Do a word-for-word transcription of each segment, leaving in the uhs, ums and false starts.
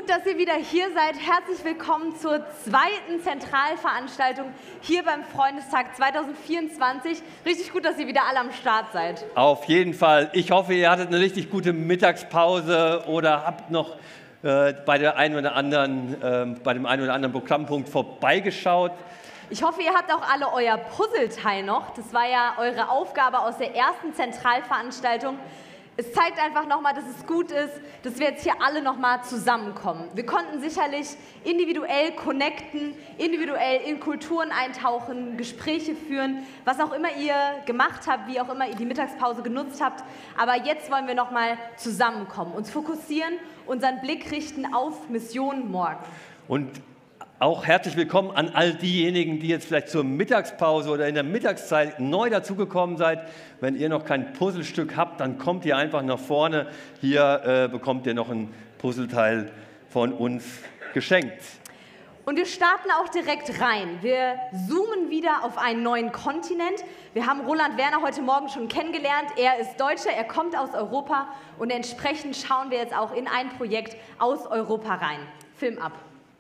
gut, dass ihr wieder hier seid. Herzlich willkommen zur zweiten Zentralveranstaltung hier beim Freundestag zwanzig vierundzwanzig. Richtig gut, dass ihr wieder alle am Start seid. Auf jeden Fall. Ich hoffe, ihr hattet eine richtig gute Mittagspause oder habt noch äh, bei, der einen oder anderen, äh, bei dem einen oder anderen Programmpunkt vorbeigeschaut. Ich hoffe, ihr habt auch alle euer Puzzleteil noch. Das war ja eure Aufgabe aus der ersten Zentralveranstaltung. Es zeigt einfach nochmal, dass es gut ist, dass wir jetzt hier alle nochmal zusammenkommen. Wir konnten sicherlich individuell connecten, individuell in Kulturen eintauchen, Gespräche führen, was auch immer ihr gemacht habt, wie auch immer ihr die Mittagspause genutzt habt. Aber jetzt wollen wir nochmal zusammenkommen, uns fokussieren, unseren Blick richten auf Mission morgen. Und auch herzlich willkommen an all diejenigen, die jetzt vielleicht zur Mittagspause oder in der Mittagszeit neu dazugekommen seid. Wenn ihr noch kein Puzzlestück habt, dann kommt ihr einfach nach vorne. Hier äh, bekommt ihr noch ein Puzzleteil von uns geschenkt. Und wir starten auch direkt rein. Wir zoomen wieder auf einen neuen Kontinent. Wir haben Roland Werner heute Morgen schon kennengelernt. Er ist Deutscher, er kommt aus Europa und entsprechend schauen wir jetzt auch in ein Projekt aus Europa rein. Film ab.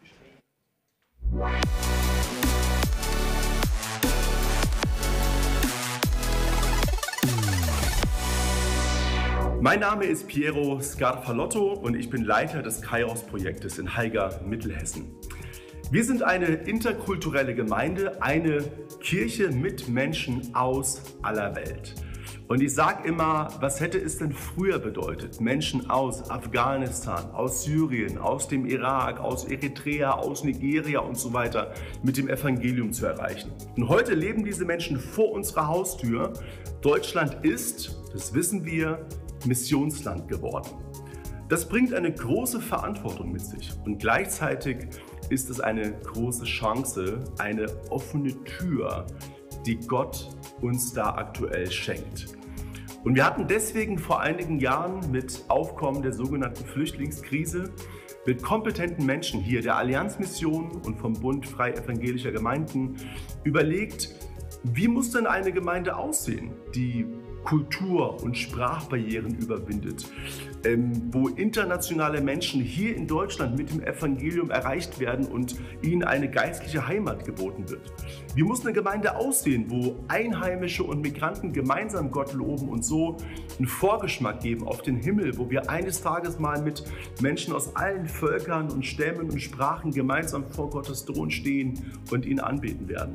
Mein Name ist Piero Scarfalotto und ich bin Leiter des Kairos-Projektes in Haiger, Mittelhessen. Wir sind eine interkulturelle Gemeinde, eine Kirche mit Menschen aus aller Welt. Und ich sage immer, was hätte es denn früher bedeutet, Menschen aus Afghanistan, aus Syrien, aus dem Irak, aus Eritrea, aus Nigeria und so weiter mit dem Evangelium zu erreichen. Und heute leben diese Menschen vor unserer Haustür. Deutschland ist, das wissen wir, Missionsland geworden. Das bringt eine große Verantwortung mit sich und gleichzeitig ist es eine große Chance, eine offene Tür, die Gott uns da aktuell schenkt. Und wir hatten deswegen vor einigen Jahren mit Aufkommen der sogenannten Flüchtlingskrise mit kompetenten Menschen hier der Allianzmission und vom Bund Frei Evangelischer Gemeinden überlegt, wie muss denn eine Gemeinde aussehen, die Kultur- und Sprachbarrieren überwindet, ähm, wo internationale Menschen hier in Deutschland mit dem Evangelium erreicht werden und ihnen eine geistliche Heimat geboten wird. Wie muss eine Gemeinde aussehen, wo Einheimische und Migranten gemeinsam Gott loben und so einen Vorgeschmack geben auf den Himmel, wo wir eines Tages mal mit Menschen aus allen Völkern und Stämmen und Sprachen gemeinsam vor Gottes Thron stehen und ihn anbeten werden.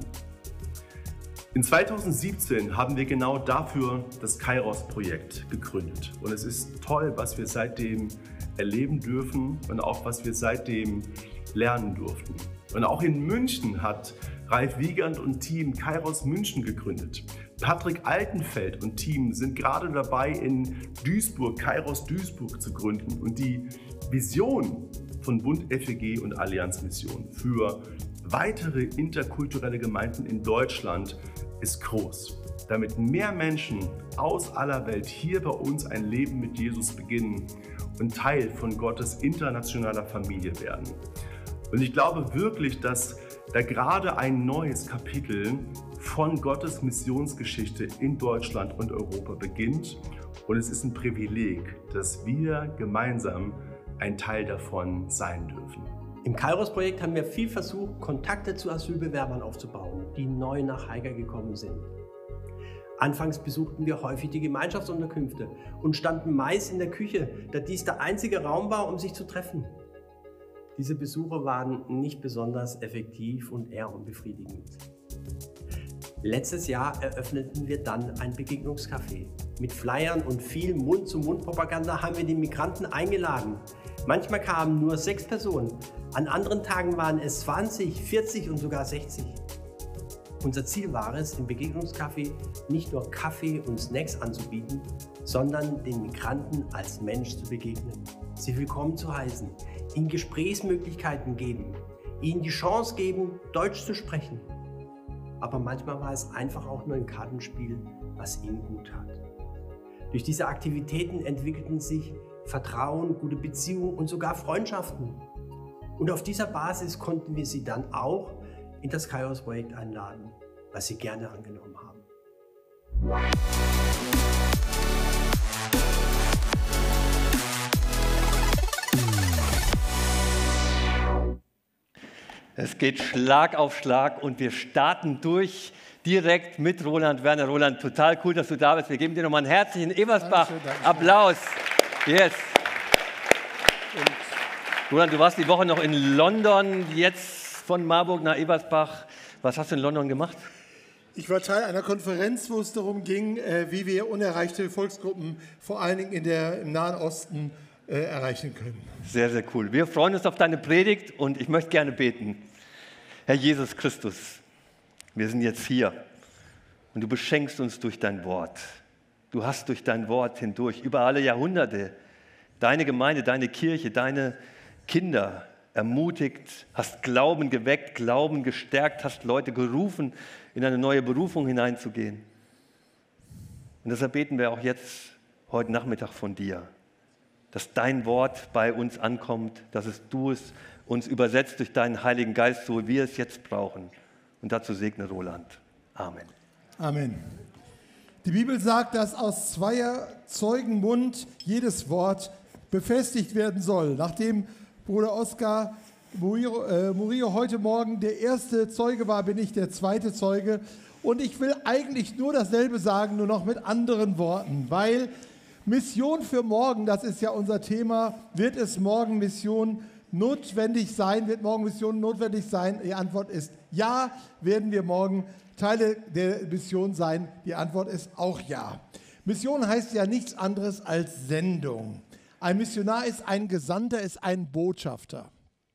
In zweitausendsiebzehn haben wir genau dafür das Kairos-Projekt gegründet. Und es ist toll, was wir seitdem erleben dürfen und auch was wir seitdem lernen durften. Und auch in München hat Ralf Wiegand und Team Kairos München gegründet. Patrick Altenfeld und Team sind gerade dabei, in Duisburg Kairos Duisburg zu gründen. Und die Vision von Bund F E G und Allianzmission für weitere interkulturelle Gemeinden in Deutschland ist groß, damit mehr Menschen aus aller Welt hier bei uns ein Leben mit Jesus beginnen und Teil von Gottes internationaler Familie werden. Und ich glaube wirklich, dass da gerade ein neues Kapitel von Gottes Missionsgeschichte in Deutschland und Europa beginnt. Und es ist ein Privileg, dass wir gemeinsam ein Teil davon sein dürfen. Im Kairos-Projekt haben wir viel versucht, Kontakte zu Asylbewerbern aufzubauen, die neu nach Haiger gekommen sind. Anfangs besuchten wir häufig die Gemeinschaftsunterkünfte und standen meist in der Küche, da dies der einzige Raum war, um sich zu treffen. Diese Besuche waren nicht besonders effektiv und eher unbefriedigend. Letztes Jahr eröffneten wir dann ein Begegnungscafé. Mit Flyern und viel Mund-zu-Mund-Propaganda haben wir die Migranten eingeladen. Manchmal kamen nur sechs Personen, an anderen Tagen waren es zwanzig, vierzig und sogar sechzig. Unser Ziel war es, im Begegnungscafé nicht nur Kaffee und Snacks anzubieten, sondern den Migranten als Mensch zu begegnen, sie willkommen zu heißen, ihnen Gesprächsmöglichkeiten geben, ihnen die Chance geben, Deutsch zu sprechen. Aber manchmal war es einfach auch nur ein Kartenspiel, was ihnen gut tat. Durch diese Aktivitäten entwickelten sich Vertrauen, gute Beziehungen und sogar Freundschaften. Und auf dieser Basis konnten wir sie dann auch in das Kairos-Projekt einladen, was sie gerne angenommen haben. Es geht Schlag auf Schlag und wir starten durch direkt mit Roland Werner. Roland, total cool, dass du da bist. Wir geben dir nochmal einen herzlichen Ebersbach-Applaus. Yes. Und Roland, du warst die Woche noch in London, jetzt von Marburg nach Ebersbach. Was hast du in London gemacht? Ich war Teil einer Konferenz, wo es darum ging, wie wir unerreichte Volksgruppen, vor allen Dingen in der, im Nahen Osten, erreichen können. Sehr, sehr cool. Wir freuen uns auf deine Predigt und ich möchte gerne beten. Herr Jesus Christus, wir sind jetzt hier und du beschenkst uns durch dein Wort. Du hast durch dein Wort hindurch, über alle Jahrhunderte, deine Gemeinde, deine Kirche, deine Kinder ermutigt, hast Glauben geweckt, Glauben gestärkt, hast Leute gerufen, in eine neue Berufung hineinzugehen. Und deshalb beten wir auch jetzt, heute Nachmittag von dir, dass dein Wort bei uns ankommt, dass es du es uns übersetzt durch deinen Heiligen Geist, so wie wir es jetzt brauchen. Und dazu segne Roland. Amen. Amen. Die Bibel sagt, dass aus zweier Zeugen Mund jedes Wort befestigt werden soll. Nachdem Bruder Oskar Murillo, äh, Murillo heute Morgen der erste Zeuge war, bin ich der zweite Zeuge. Und ich will eigentlich nur dasselbe sagen, nur noch mit anderen Worten, weil Mission für morgen, das ist ja unser Thema, wird es morgen Mission notwendig sein, wird morgen Mission notwendig sein? Die Antwort ist ja, werden wir morgen Teile der Mission sein? Die Antwort ist auch ja. Mission heißt ja nichts anderes als Sendung. Ein Missionar ist ein Gesandter, ist ein Botschafter.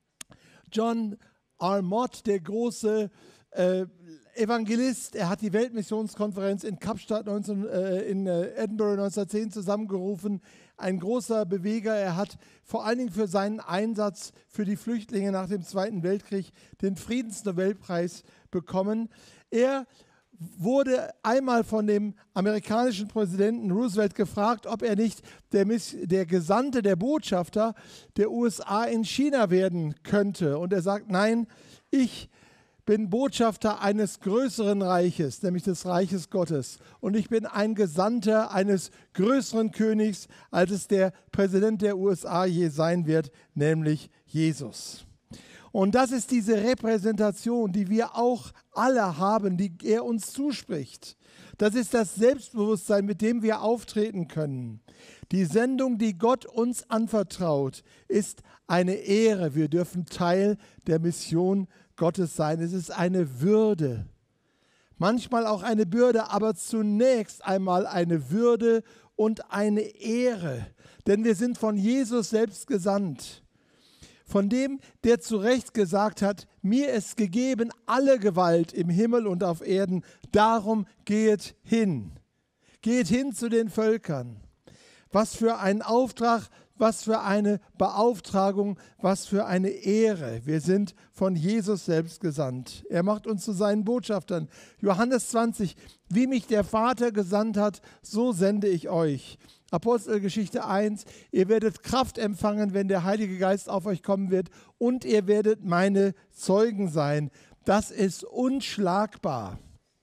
John R. Mott, der große äh, Evangelist, er hat die Weltmissionskonferenz in Kapstadt neunzehn, äh, in äh, Edinburgh neunzehnhundertzehn zusammengerufen. Ein großer Beweger. Er hat vor allen Dingen für seinen Einsatz für die Flüchtlinge nach dem Zweiten Weltkrieg den Friedensnobelpreis bekommen. Er wurde einmal von dem amerikanischen Präsidenten Roosevelt gefragt, ob er nicht der, Miss, der Gesandte, der Botschafter der U S A in China werden könnte. Und er sagt, nein, ich bin Botschafter eines größeren Reiches, nämlich des Reiches Gottes. Und ich bin ein Gesandter eines größeren Königs, als es der Präsident der U S A je sein wird, nämlich Jesus. Und das ist diese Repräsentation, die wir auch alle haben, die er uns zuspricht. Das ist das Selbstbewusstsein, mit dem wir auftreten können. Die Sendung, die Gott uns anvertraut, ist eine Ehre. Wir dürfen Teil der Mission Gottes sein. Es ist eine Würde. Manchmal auch eine Bürde, aber zunächst einmal eine Würde und eine Ehre. Denn wir sind von Jesus selbst gesandt. Von dem, der zu Recht gesagt hat, mir ist gegeben alle Gewalt im Himmel und auf Erden, darum geht hin. Geht hin zu den Völkern. Was für ein Auftrag, was für eine Beauftragung, was für eine Ehre. Wir sind von Jesus selbst gesandt. Er macht uns zu seinen Botschaftern. Johannes zwanzig, wie mich der Vater gesandt hat, so sende ich euch. Apostelgeschichte eins, ihr werdet Kraft empfangen, wenn der Heilige Geist auf euch kommen wird und ihr werdet meine Zeugen sein. Das ist unschlagbar.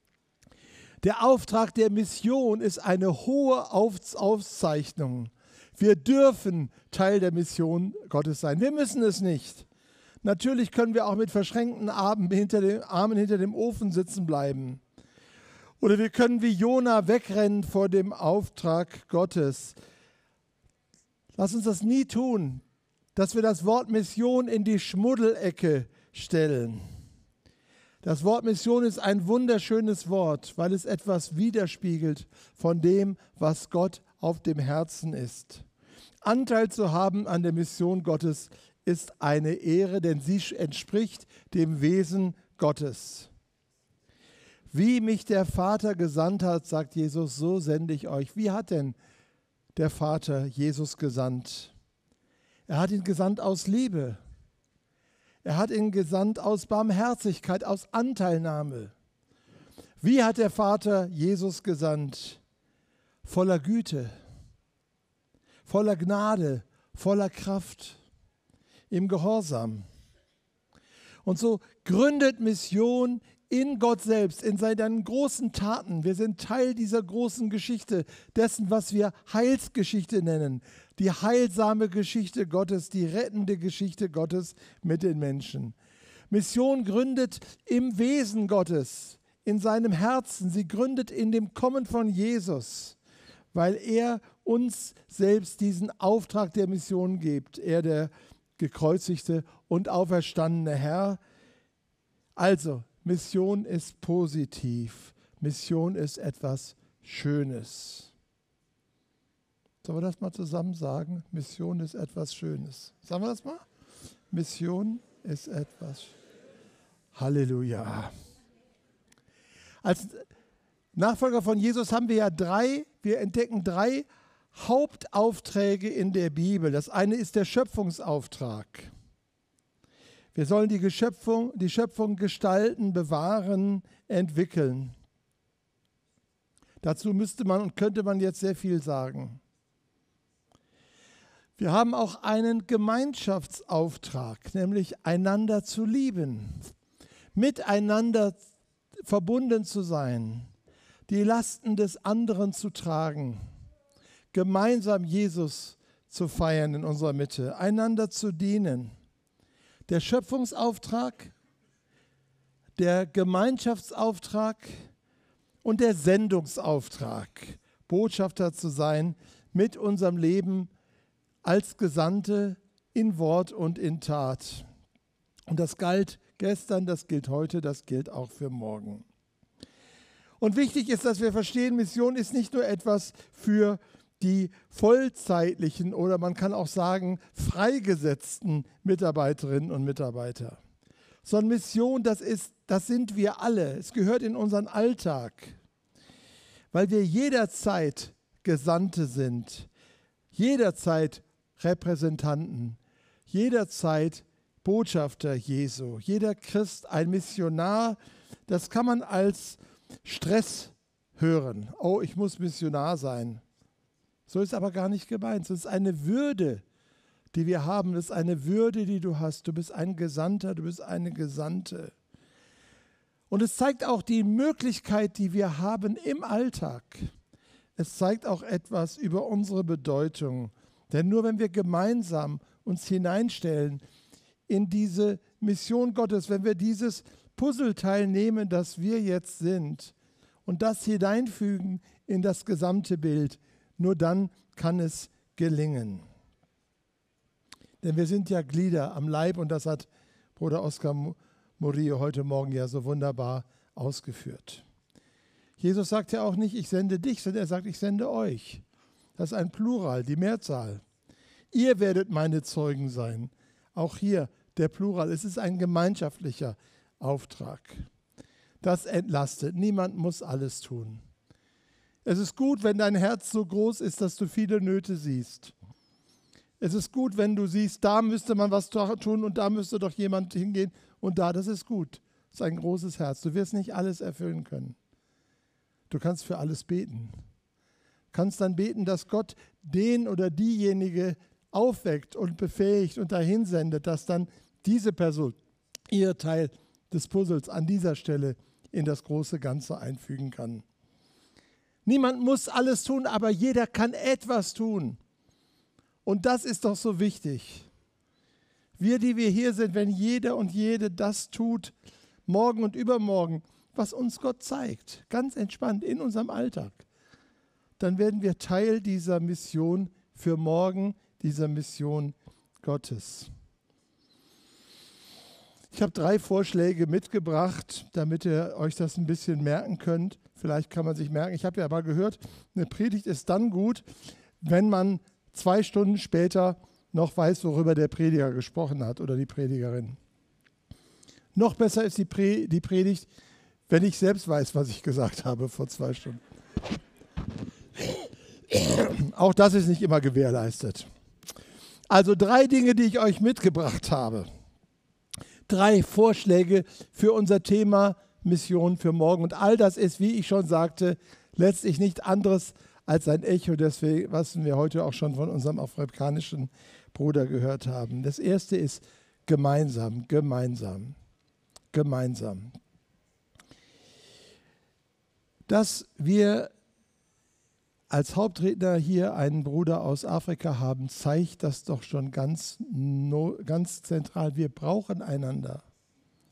Der Auftrag der Mission ist eine hohe Auszeichnung. Wir dürfen Teil der Mission Gottes sein. Wir müssen es nicht. Natürlich können wir auch mit verschränkten Armen hinter dem, Armen hinter dem Ofen sitzen bleiben. Oder wir können wie Jona wegrennen vor dem Auftrag Gottes. Lass uns das nie tun, dass wir das Wort Mission in die Schmuddelecke stellen. Das Wort Mission ist ein wunderschönes Wort, weil es etwas widerspiegelt von dem, was Gott auf dem Herzen ist. Anteil zu haben an der Mission Gottes ist eine Ehre, denn sie entspricht dem Wesen Gottes. Wie mich der Vater gesandt hat, sagt Jesus, so sende ich euch. Wie hat denn der Vater Jesus gesandt? Er hat ihn gesandt aus Liebe. Er hat ihn gesandt aus Barmherzigkeit, aus Anteilnahme. Wie hat der Vater Jesus gesandt? Voller Güte, voller Gnade, voller Kraft, im Gehorsam. Und so gründet Mission in Gott selbst, in seinen großen Taten. Wir sind Teil dieser großen Geschichte, dessen, was wir Heilsgeschichte nennen. Die heilsame Geschichte Gottes, die rettende Geschichte Gottes mit den Menschen. Mission gründet im Wesen Gottes, in seinem Herzen. Sie gründet in dem Kommen von Jesus, weil er uns selbst diesen Auftrag der Mission gibt. Er, der gekreuzigte und auferstandene Herr. Also, Mission ist positiv. Mission ist etwas Schönes. Sollen wir das mal zusammen sagen? Mission ist etwas Schönes. Sagen wir das mal? Mission ist etwas. Halleluja. Als Nachfolger von Jesus haben wir ja drei, wir entdecken drei Hauptaufträge in der Bibel. Das eine ist der Schöpfungsauftrag. Wir sollen die Schöpfung, die Schöpfung gestalten, bewahren, entwickeln. Dazu müsste man und könnte man jetzt sehr viel sagen. Wir haben auch einen Gemeinschaftsauftrag, nämlich einander zu lieben, miteinander verbunden zu sein, die Lasten des anderen zu tragen, gemeinsam Jesus zu feiern in unserer Mitte, einander zu dienen. Der Schöpfungsauftrag, der Gemeinschaftsauftrag und der Sendungsauftrag, Botschafter zu sein mit unserem Leben als Gesandte in Wort und in Tat. Und das galt gestern, das gilt heute, das gilt auch für morgen. Und wichtig ist, dass wir verstehen, Mission ist nicht nur etwas für die vollzeitlichen oder man kann auch sagen freigesetzten Mitarbeiterinnen und Mitarbeiter. Sondern Mission, das ist, das sind wir alle. Es gehört in unseren Alltag, weil wir jederzeit Gesandte sind, jederzeit Repräsentanten, jederzeit Botschafter Jesu, jeder Christ ein Missionar. Das kann man als Stress hören. Oh, ich muss Missionar sein. So ist aber gar nicht gemeint. Es ist eine Würde, die wir haben. Das ist eine Würde, die du hast. Du bist ein Gesandter, du bist eine Gesandte. Und es zeigt auch die Möglichkeit, die wir haben im Alltag. Es zeigt auch etwas über unsere Bedeutung. Denn nur wenn wir gemeinsam uns hineinstellen in diese Mission Gottes, wenn wir dieses Puzzleteil nehmen, das wir jetzt sind, und das hineinfügen in das gesamte Bild, nur dann kann es gelingen. Denn wir sind ja Glieder am Leib und das hat Bruder Oskar Murillo heute Morgen ja so wunderbar ausgeführt. Jesus sagt ja auch nicht, ich sende dich, sondern er sagt, ich sende euch. Das ist ein Plural, die Mehrzahl. Ihr werdet meine Zeugen sein. Auch hier der Plural. Es ist ein gemeinschaftlicher Auftrag. Das entlastet. Niemand muss alles tun. Es ist gut, wenn dein Herz so groß ist, dass du viele Nöte siehst. Es ist gut, wenn du siehst, da müsste man was tun und da müsste doch jemand hingehen und da, das ist gut. Das ist ein großes Herz. Du wirst nicht alles erfüllen können. Du kannst für alles beten. Du kannst dann beten, dass Gott den oder diejenige aufweckt und befähigt und dahin sendet, dass dann diese Person ihr Teil des Puzzles an dieser Stelle in das große Ganze einfügen kann. Niemand muss alles tun, aber jeder kann etwas tun. Und das ist doch so wichtig. Wir, die wir hier sind, wenn jeder und jede das tut, morgen und übermorgen, was uns Gott zeigt, ganz entspannt in unserem Alltag, dann werden wir Teil dieser Mission für morgen, dieser Mission Gottes. Ich habe drei Vorschläge mitgebracht, damit ihr euch das ein bisschen merken könnt. Vielleicht kann man sich merken, ich habe ja mal gehört, eine Predigt ist dann gut, wenn man zwei Stunden später noch weiß, worüber der Prediger gesprochen hat oder die Predigerin. Noch besser ist die, Pre- die Predigt, wenn ich selbst weiß, was ich gesagt habe vor zwei Stunden. Auch das ist nicht immer gewährleistet. Also drei Dinge, die ich euch mitgebracht habe. Drei Vorschläge für unser Thema Mission für morgen. Und all das ist, wie ich schon sagte, letztlich nicht anderes als ein Echo, deswegen, was wir heute auch schon von unserem afrikanischen Bruder gehört haben. Das erste ist gemeinsam, gemeinsam, gemeinsam. Dass wir als Hauptredner hier einen Bruder aus Afrika haben, zeigt das doch schon ganz, no, ganz zentral. Wir brauchen einander.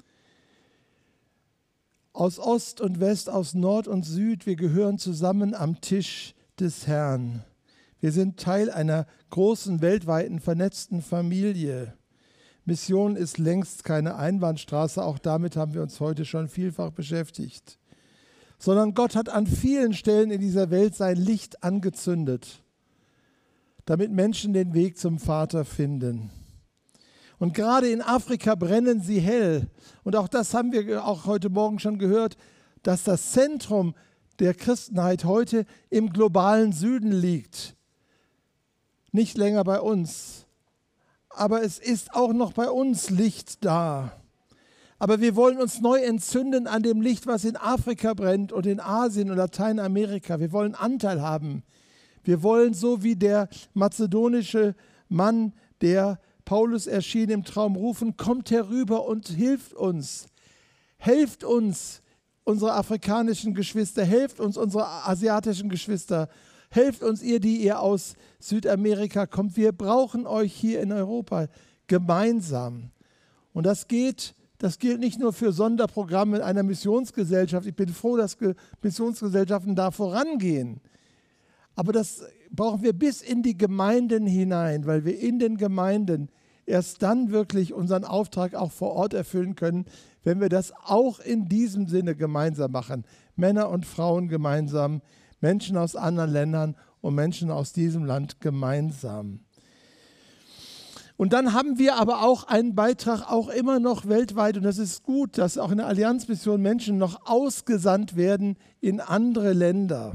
Aus Ost und West, aus Nord und Süd, wir gehören zusammen am Tisch des Herrn. Wir sind Teil einer großen, weltweiten, vernetzten Familie. Mission ist längst keine Einbahnstraße, auch damit haben wir uns heute schon vielfach beschäftigt. Sondern Gott hat an vielen Stellen in dieser Welt sein Licht angezündet, damit Menschen den Weg zum Vater finden. Und gerade in Afrika brennen sie hell. Und auch das haben wir auch heute Morgen schon gehört, dass das Zentrum der Christenheit heute im globalen Süden liegt. Nicht länger bei uns. Aber es ist auch noch bei uns Licht da. Aber wir wollen uns neu entzünden an dem Licht, was in Afrika brennt und in Asien und Lateinamerika. Wir wollen Anteil haben. Wir wollen so wie der mazedonische Mann, der Paulus erschien im Traum, rufen, kommt herüber und hilft uns. Helft uns, unsere afrikanischen Geschwister, helft uns, unsere asiatischen Geschwister, helft uns, ihr, die ihr aus Südamerika kommt. Wir brauchen euch hier in Europa gemeinsam. Und das geht, das gilt nicht nur für Sonderprogramme einer Missionsgesellschaft. Ich bin froh, dass Missionsgesellschaften da vorangehen. Aber das brauchen wir bis in die Gemeinden hinein, weil wir in den Gemeinden erst dann wirklich unseren Auftrag auch vor Ort erfüllen können, wenn wir das auch in diesem Sinne gemeinsam machen. Männer und Frauen gemeinsam, Menschen aus anderen Ländern und Menschen aus diesem Land gemeinsam. Und dann haben wir aber auch einen Beitrag, auch immer noch weltweit, und das ist gut, dass auch in der Allianzmission Menschen noch ausgesandt werden in andere Länder.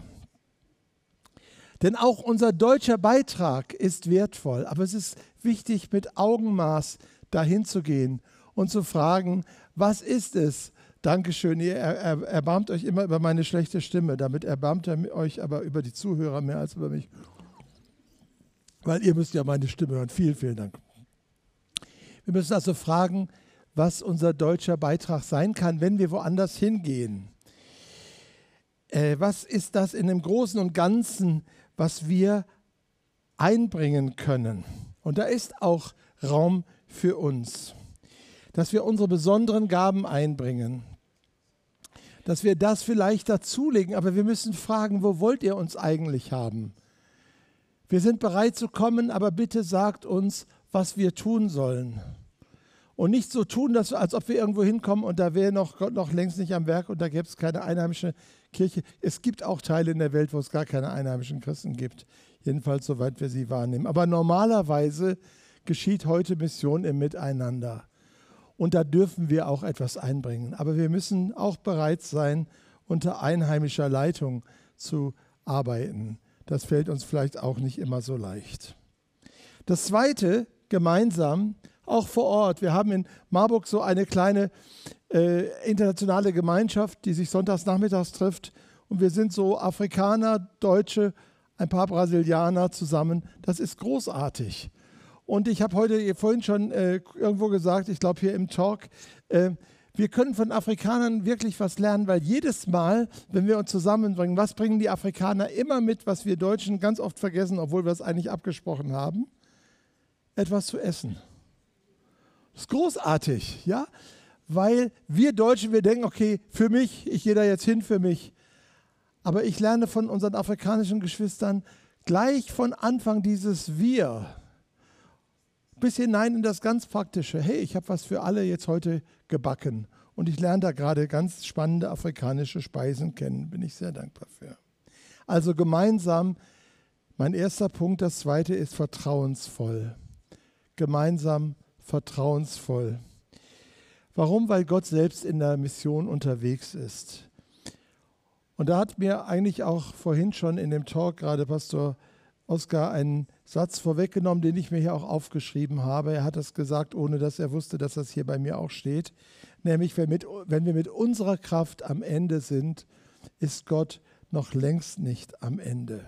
Denn auch unser deutscher Beitrag ist wertvoll, aber es ist wichtig, mit Augenmaß dahin zu gehen und zu fragen, was ist es? Dankeschön, ihr er, erbarmt euch immer über meine schlechte Stimme, damit erbarmt er euch aber über die Zuhörer mehr als über mich, weil ihr müsst ja meine Stimme hören. Vielen, vielen Dank. Wir müssen also fragen, was unser deutscher Beitrag sein kann, wenn wir woanders hingehen. Äh, was ist das in dem Großen und Ganzen, was wir einbringen können? Und da ist auch Raum für uns, dass wir unsere besonderen Gaben einbringen, dass wir das vielleicht dazulegen, aber wir müssen fragen, wo wollt ihr uns eigentlich haben? Wir sind bereit zu kommen, aber bitte sagt uns, was wir tun sollen. Und nicht so tun, dass, als ob wir irgendwo hinkommen und da wäre noch Gott noch längst nicht am Werk und da gäbe es keine einheimische Kirche. Es gibt auch Teile in der Welt, wo es gar keine einheimischen Christen gibt. Jedenfalls, soweit wir sie wahrnehmen. Aber normalerweise geschieht heute Mission im Miteinander. Und da dürfen wir auch etwas einbringen. Aber wir müssen auch bereit sein, unter einheimischer Leitung zu arbeiten. Das fällt uns vielleicht auch nicht immer so leicht. Das Zweite, gemeinsam, auch vor Ort. Wir haben in Marburg so eine kleine äh, internationale Gemeinschaft, die sich sonntags nachmittags trifft. Und wir sind so Afrikaner, Deutsche, ein paar Brasilianer zusammen. Das ist großartig. Und ich habe heute vorhin schon äh, irgendwo gesagt, ich glaube hier im Talk, äh, wir können von Afrikanern wirklich was lernen, weil jedes Mal, wenn wir uns zusammenbringen, was bringen die Afrikaner immer mit, was wir Deutschen ganz oft vergessen, obwohl wir es eigentlich abgesprochen haben? Etwas zu essen. Das ist großartig, ja? Weil wir Deutschen, wir denken, okay, für mich, ich gehe da jetzt hin für mich. Aber ich lerne von unseren afrikanischen Geschwistern gleich von Anfang dieses Wir bis hinein in das ganz Praktische. Hey, ich habe was für alle jetzt heute gebacken. Und ich lerne da gerade ganz spannende afrikanische Speisen kennen. Bin ich sehr dankbar für. Also gemeinsam, mein erster Punkt, das zweite ist vertrauensvoll. Gemeinsam vertrauensvoll. Warum? Weil Gott selbst in der Mission unterwegs ist. Und da hat mir eigentlich auch vorhin schon in dem Talk gerade Pastor Oskar einen Satz vorweggenommen, den ich mir hier auch aufgeschrieben habe. Er hat das gesagt, ohne dass er wusste, dass das hier bei mir auch steht. Nämlich, wenn, mit, wenn wir mit unserer Kraft am Ende sind, ist Gott noch längst nicht am Ende.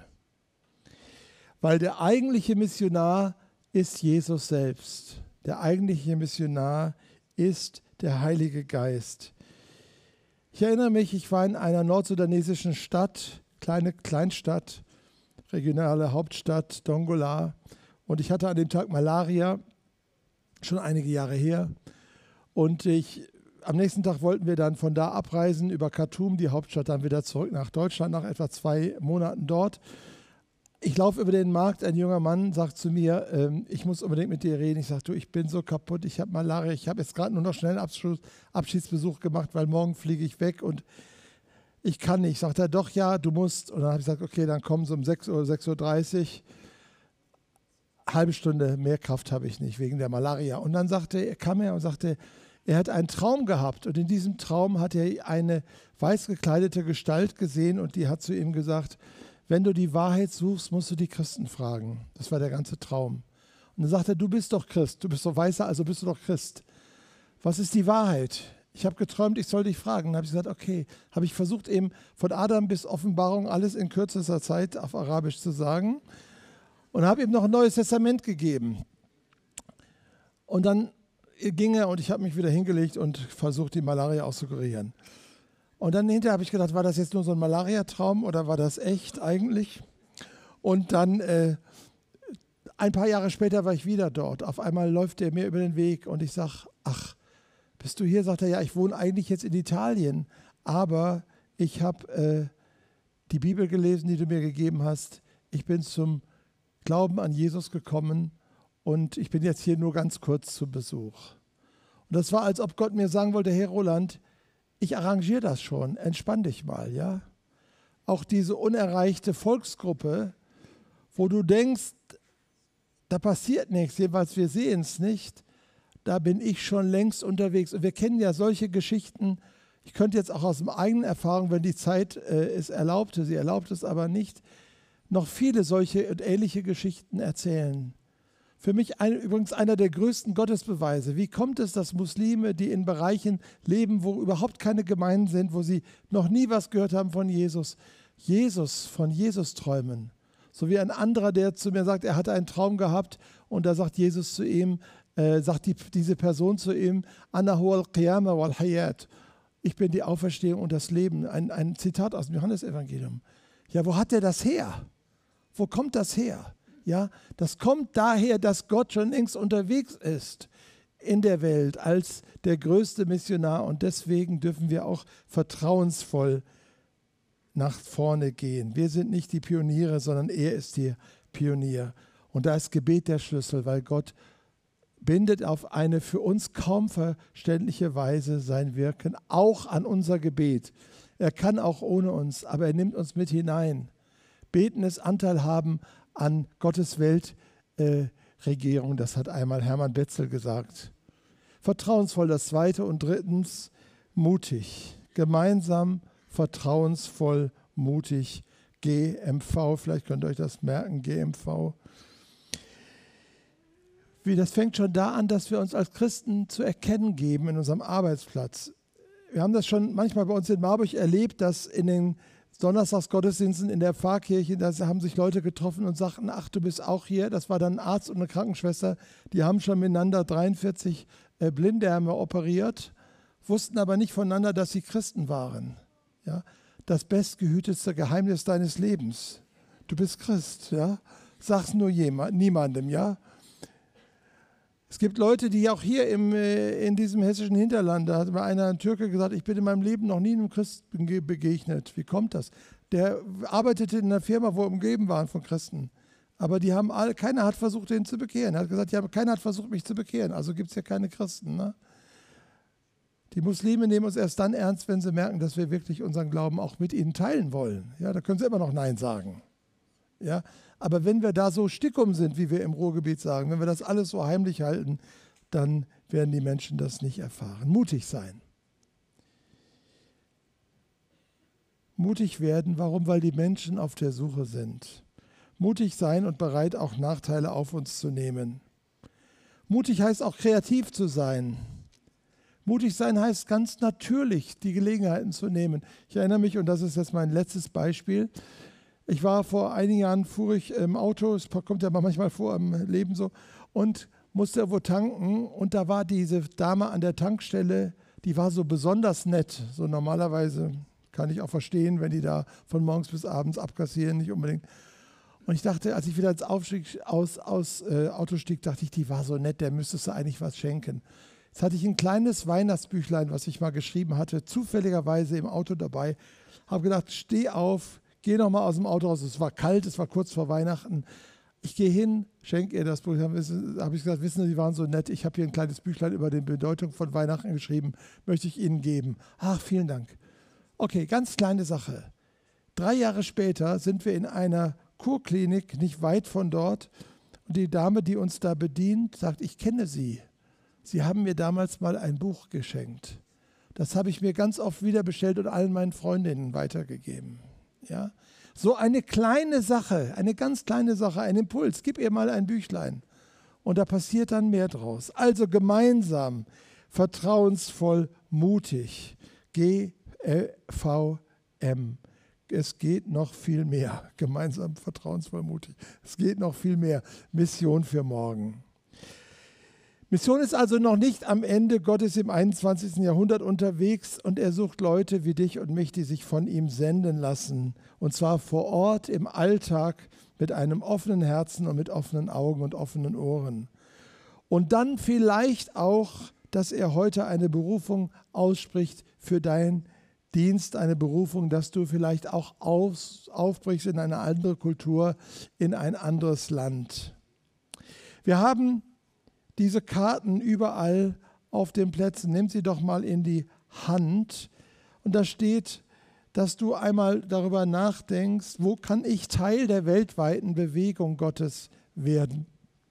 Weil der eigentliche Missionar ist Jesus selbst. Der eigentliche Missionar ist der Heilige Geist. Ich erinnere mich, ich war in einer nordsudanesischen Stadt, kleine Kleinstadt, regionale Hauptstadt Dongola, und ich hatte an dem Tag Malaria, schon einige Jahre her, und ich am nächsten Tag wollten wir dann von da abreisen über Khartoum, die Hauptstadt, dann wieder zurück nach Deutschland, nach etwa zwei Monaten dort. Ich laufe über den Markt, ein junger Mann sagt zu mir, ähm, ich muss unbedingt mit dir reden. Ich sage, du, ich bin so kaputt, ich habe Malaria, ich habe jetzt gerade nur noch schnell einen Abschluss, Abschiedsbesuch gemacht, weil morgen fliege ich weg und ich kann nicht. Sagt er, doch, ja, du musst. Und dann habe ich gesagt, okay, dann kommen sie um sechs Uhr, sechs Uhr dreißig. Halbe Stunde mehr Kraft habe ich nicht wegen der Malaria. Und dann sagte er, kam er und sagte, er hat einen Traum gehabt und in diesem Traum hat er eine weiß gekleidete Gestalt gesehen und die hat zu ihm gesagt, wenn du die Wahrheit suchst, musst du die Christen fragen. Das war der ganze Traum. Und dann sagte er, du bist doch Christ, du bist doch Weißer, also bist du doch Christ. Was ist die Wahrheit? Ich habe geträumt, ich soll dich fragen. Dann habe ich gesagt, okay. Habe ich versucht, eben von Adam bis Offenbarung alles in kürzester Zeit auf Arabisch zu sagen und habe ihm noch ein neues Testament gegeben. Und dann ging er und ich habe mich wieder hingelegt und versucht, die Malaria auszukurieren. Und dann hinterher habe ich gedacht, war das jetzt nur so ein Malariatraum oder war das echt eigentlich? Und dann äh, ein paar Jahre später war ich wieder dort. Auf einmal läuft er mir über den Weg und ich sage, ach, bist du hier? Sagt er, ja, ich wohne eigentlich jetzt in Italien, aber ich habe äh, die Bibel gelesen, die du mir gegeben hast. Ich bin zum Glauben an Jesus gekommen und ich bin jetzt hier nur ganz kurz zu Besuch. Und das war, als ob Gott mir sagen wollte, hey Roland, ich arrangiere das schon, entspann dich mal, ja. Auch diese unerreichte Volksgruppe, wo du denkst, da passiert nichts, jedenfalls wir sehen es nicht, da bin ich schon längst unterwegs. Und wir kennen ja solche Geschichten, ich könnte jetzt auch aus dem eigenen Erfahrung, wenn die Zeit äh, es erlaubte, sie erlaubt es aber nicht, noch viele solche und ähnliche Geschichten erzählen. Für mich ein, übrigens einer der größten Gottesbeweise. Wie kommt es, dass Muslime, die in Bereichen leben, wo überhaupt keine Gemeinden sind, wo sie noch nie was gehört haben von Jesus, Jesus, von Jesus träumen? So wie ein anderer, der zu mir sagt, er hatte einen Traum gehabt und da sagt Jesus zu ihm, äh, sagt die, diese Person zu ihm, Ana huwa al-Qiyamah wal-Hayat. Ich bin die Auferstehung und das Leben. Ein, ein Zitat aus dem Johannesevangelium. Ja, wo hat er das her? Wo kommt das her? Ja, das kommt daher, dass Gott schon längst unterwegs ist in der Welt als der größte Missionar und deswegen dürfen wir auch vertrauensvoll nach vorne gehen. Wir sind nicht die Pioniere, sondern er ist der Pionier. Und da ist Gebet der Schlüssel, weil Gott bindet auf eine für uns kaum verständliche Weise sein Wirken, auch an unser Gebet. Er kann auch ohne uns, aber er nimmt uns mit hinein. Beten ist Anteil haben an Gottes Weltregierung, äh, das hat einmal Hermann Betzel gesagt. Vertrauensvoll das Zweite und drittens mutig. Gemeinsam, vertrauensvoll, mutig. G M V, vielleicht könnt ihr euch das merken, G M V. Wie, das fängt schon da an, dass wir uns als Christen zu erkennen geben in unserem Arbeitsplatz. Wir haben das schon manchmal bei uns in Marburg erlebt, dass in den Donnerstagsgottesdiensten in der Pfarrkirche, da haben sich Leute getroffen und sagten, ach, du bist auch hier. Das war dann ein Arzt und eine Krankenschwester, die haben schon miteinander dreiundvierzig äh, Blinddarme operiert, wussten aber nicht voneinander, dass sie Christen waren. Ja? Das bestgehütetste Geheimnis deines Lebens. Du bist Christ, ja? Sag's nur jemand, niemandem, ja? Es gibt Leute, die auch hier im, in diesem hessischen Hinterland, da hat mir einer, ein Türke, gesagt, ich bin in meinem Leben noch nie einem Christen begegnet. Wie kommt das? Der arbeitete in einer Firma, wo umgeben waren von Christen. Aber die haben alle, keiner hat versucht, ihn zu bekehren. Er hat gesagt, ja, keiner hat versucht, mich zu bekehren. Also gibt es ja keine Christen. Ne? Die Muslime nehmen uns erst dann ernst, wenn sie merken, dass wir wirklich unseren Glauben auch mit ihnen teilen wollen. Ja, da können sie immer noch Nein sagen. Ja, aber wenn wir da so stickum sind, wie wir im Ruhrgebiet sagen, wenn wir das alles so heimlich halten, dann werden die Menschen das nicht erfahren. Mutig sein. Mutig werden, warum? Weil die Menschen auf der Suche sind. Mutig sein und bereit, auch Nachteile auf uns zu nehmen. Mutig heißt auch kreativ zu sein. Mutig sein heißt ganz natürlich, die Gelegenheiten zu nehmen. Ich erinnere mich, und das ist jetzt mein letztes Beispiel, ich war vor einigen Jahren, fuhr ich im Auto, es kommt ja manchmal vor im Leben so, und musste irgendwo tanken und da war diese Dame an der Tankstelle, die war so besonders nett. So normalerweise kann ich auch verstehen, wenn die da von morgens bis abends abkassieren, nicht unbedingt. Und ich dachte, als ich wieder ins Aufstieg, aus, aus äh, Auto stieg, dachte ich, die war so nett, der müsstest du eigentlich was schenken. Jetzt hatte ich ein kleines Weihnachtsbüchlein, was ich mal geschrieben hatte, zufälligerweise im Auto dabei. Habe gedacht, steh auf, geh noch mal aus dem Auto raus. Es war kalt, es war kurz vor Weihnachten. Ich gehe hin, schenke ihr das Buch. Da habe ich gesagt, wissen Sie, Sie waren so nett. Ich habe hier ein kleines Büchlein über die Bedeutung von Weihnachten geschrieben. Möchte ich Ihnen geben. Ach, vielen Dank. Okay, ganz kleine Sache. Drei Jahre später sind wir in einer Kurklinik, nicht weit von dort. Und die Dame, die uns da bedient, sagt, ich kenne Sie. Sie haben mir damals mal ein Buch geschenkt. Das habe ich mir ganz oft wieder bestellt und allen meinen Freundinnen weitergegeben. Ja? So eine kleine Sache, eine ganz kleine Sache, ein Impuls. Gib ihr mal ein Büchlein. Und da passiert dann mehr draus. Also gemeinsam, vertrauensvoll, mutig. G V M. Es geht noch viel mehr. Gemeinsam, vertrauensvoll, mutig. Es geht noch viel mehr. Mission für morgen. Mission ist also noch nicht am Ende. Gott ist im einundzwanzigsten Jahrhundert unterwegs und er sucht Leute wie dich und mich, die sich von ihm senden lassen. Und zwar vor Ort, im Alltag, mit einem offenen Herzen und mit offenen Augen und offenen Ohren. Und dann vielleicht auch, dass er heute eine Berufung ausspricht für dein Dienst, eine Berufung, dass du vielleicht auch aus, aufbrichst in eine andere Kultur, in ein anderes Land. Wir haben diese Karten überall auf den Plätzen. Nimm sie doch mal in die Hand. Und da steht, dass du einmal darüber nachdenkst, wo kann ich Teil der weltweiten Bewegung Gottes werden?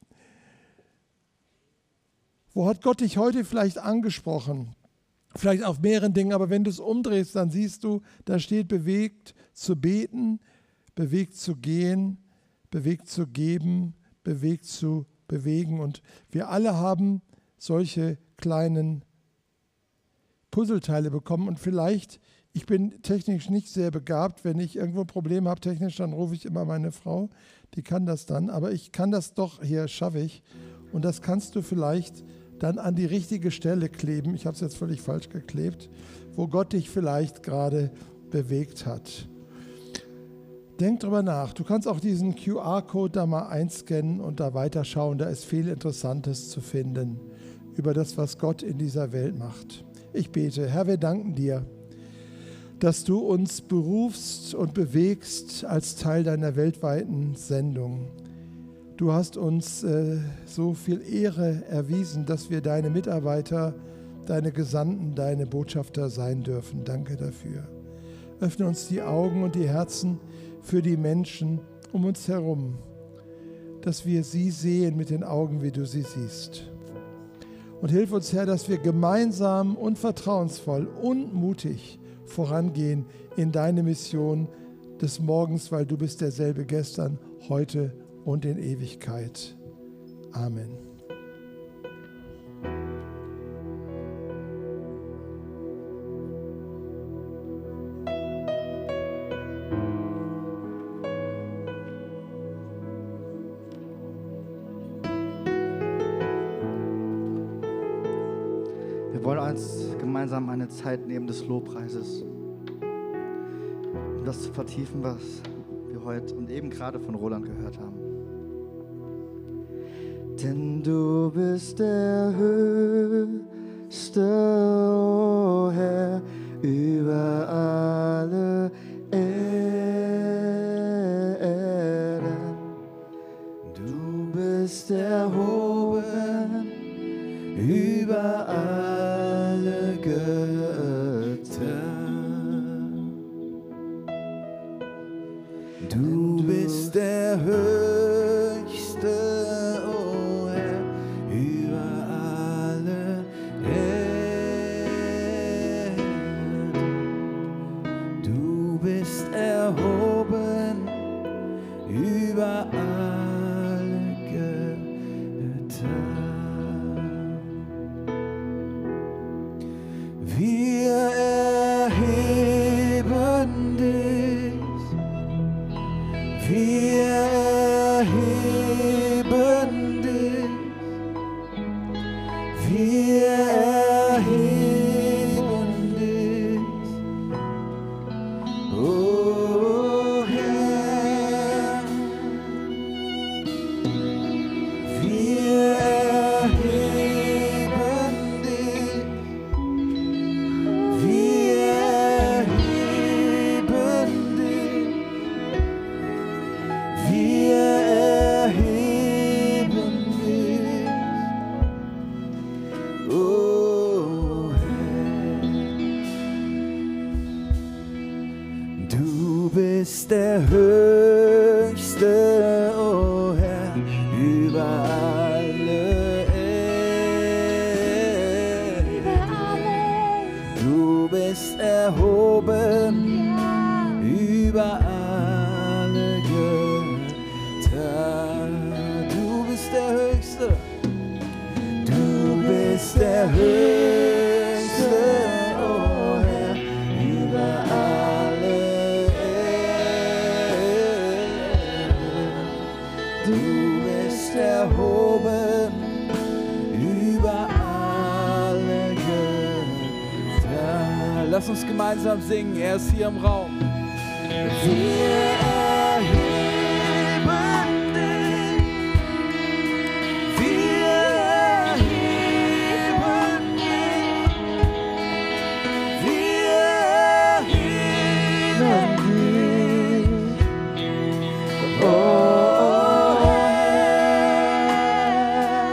Wo hat Gott dich heute vielleicht angesprochen? Vielleicht auf mehreren Dingen, aber wenn du es umdrehst, dann siehst du, da steht bewegt zu beten, bewegt zu gehen, bewegt zu geben, bewegt zu bewegen. Und wir alle haben solche kleinen Puzzleteile bekommen. Und vielleicht, ich bin technisch nicht sehr begabt, wenn ich irgendwo ein Problem habe technisch, dann rufe ich immer meine Frau, die kann das dann. Aber ich kann das doch, hier schaffe ich. Und das kannst du vielleicht dann an die richtige Stelle kleben. Ich habe es jetzt völlig falsch geklebt, wo Gott dich vielleicht gerade bewegt hat. Denk drüber nach. Du kannst auch diesen Q R-Code da mal einscannen und da weiterschauen. Da ist viel Interessantes zu finden über das, was Gott in dieser Welt macht. Ich bete. Herr, wir danken dir, dass du uns berufst und bewegst als Teil deiner weltweiten Sendung. Du hast uns äh, so viel Ehre erwiesen, dass wir deine Mitarbeiter, deine Gesandten, deine Botschafter sein dürfen. Danke dafür. Öffne uns die Augen und die Herzen für die Menschen um uns herum, dass wir sie sehen mit den Augen, wie du sie siehst. Und hilf uns, Herr, dass wir gemeinsam und vertrauensvoll und mutig vorangehen in deine Mission des Morgens, weil du bist derselbe gestern, heute und in Ewigkeit. Amen. Wir wollen uns gemeinsam eine Zeit nehmen des Lobpreises, um das zu vertiefen, was wir heute und eben gerade von Roland gehört haben. Denn du bist der Höchste, o Herr, über alle Erden. Du bist erhoben über alle Götter. Du bist der Höchste, wir Du bist der Höchste, o Herr, über alle Erde. Du bist erhoben über alle Götter. Du bist der Höchste. Du bist der Höchste, o Herr, über alle Erde. Du bist erhoben über alle Götter. Lass uns gemeinsam singen, er ist hier im Raum. Wir erheben dich. Wir erheben dich. Wir erheben dich. Oh Herr.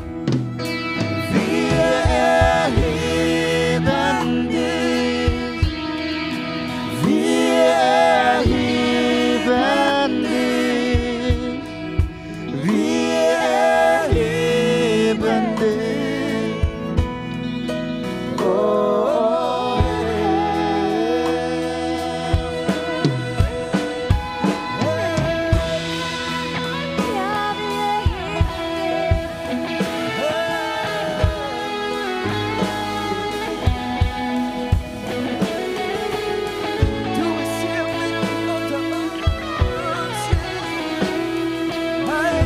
Wir erheben dich. Wir erheben dich. Wir erheben dich. Oh Du bist hier mitten unter uns. Hey.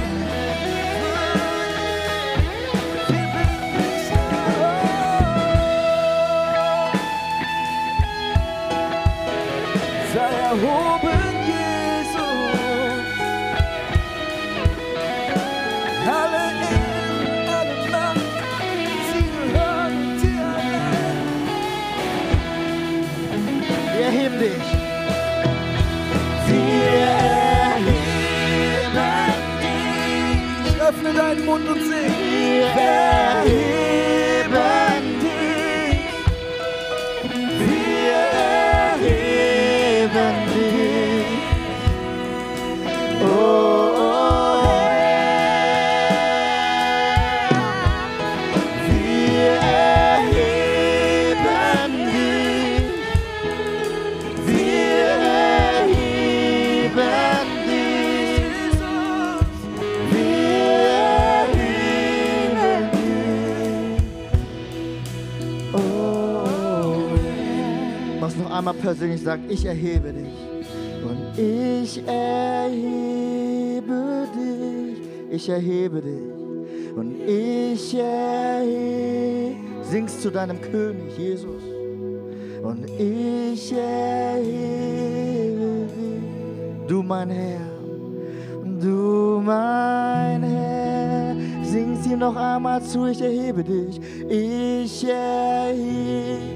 Wir bitten dich. Sei erhoben, Jesus. Alle Ehren, alle Macht, sie gehören dir allein. Wir erheben dich. Wir erheben dich. Öffne deinen Mund und sing. Wir erheben dich. Wir erheben dich. Oh, Herr. Wir erheben dich. Wir erheben dich. Wir erheben dich. Oh, Herr. Mach's noch einmal persönlich, sag, ich erhebe dich. Und ich erhebe dich. Ich erhebe dich. Und ich erhebe. Singst zu deinem König, Jesus. Und ich erhebe dich, du mein Herr, du mein Herr. Sing's ihm noch einmal zu, ich erhebe dich, ich erhebe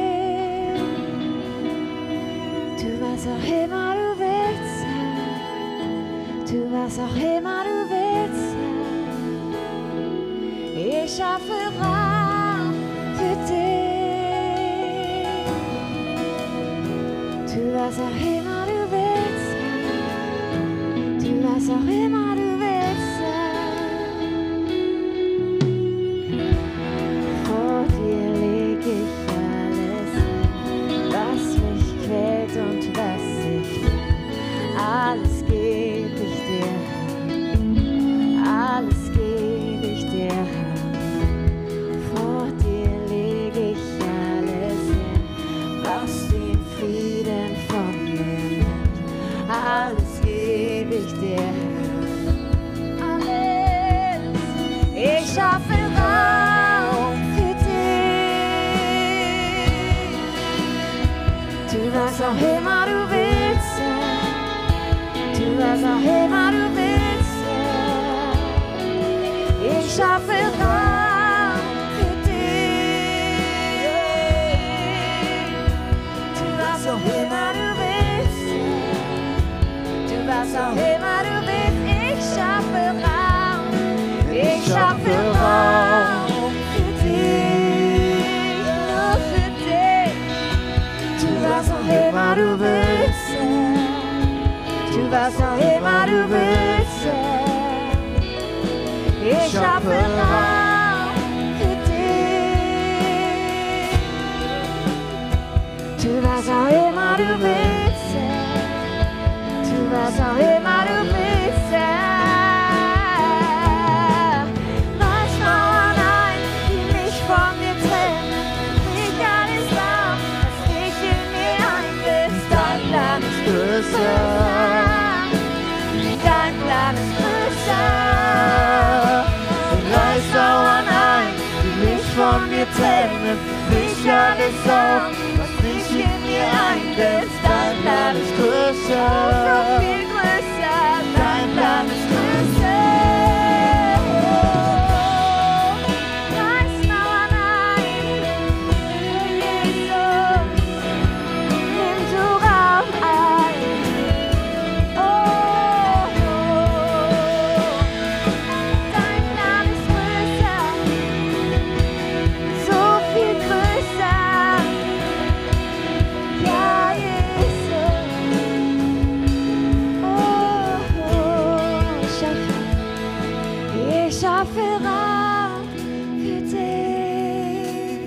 was auch immer du willst, Herr. was auch immer du willst, Herr. Ich schaffe Raum für dich. Tu was auch immer du willst, Herr. Tu was auch immer du willst, Herr. Vor dir leg ich alles hin, was mich quält und was ich will. Alles geb ich dir, alles geb ich dir, vor dir leg ich alles hin, was den Frieden von mir nimmt. Alles geb ich dir, alles. Ich schaffe Raum für dich. Tu was auch immer du willst, tu was auch immer du willst, ich schaffe Raum für dich. Tu was auch immer du willst, tu was auch immer du willst, ich schaffe Raum, ich schaffe Raum für dich, nur für dich. Tu was auch immer du willst, tu was auch immer du willst, ich schaffe Raum für dich. Tu was auch immer du willst, tu was auch immer du willst, reiß Mauern ein, die mich von dir trennen, nicht alles auf, was dich in mir einbildest, dein Plan ist größer. Dein Plan ist größer. Reiß Mauern ein, die mich von dir trennen, nicht alles auf, was dich in mir eingrenzt. Dein Plan ist größer, so viel größer. Dein Plan ist größer. Reiß Mauern ein, Jesus, nimm du Raum ein. Ich schaffe Raum für dich.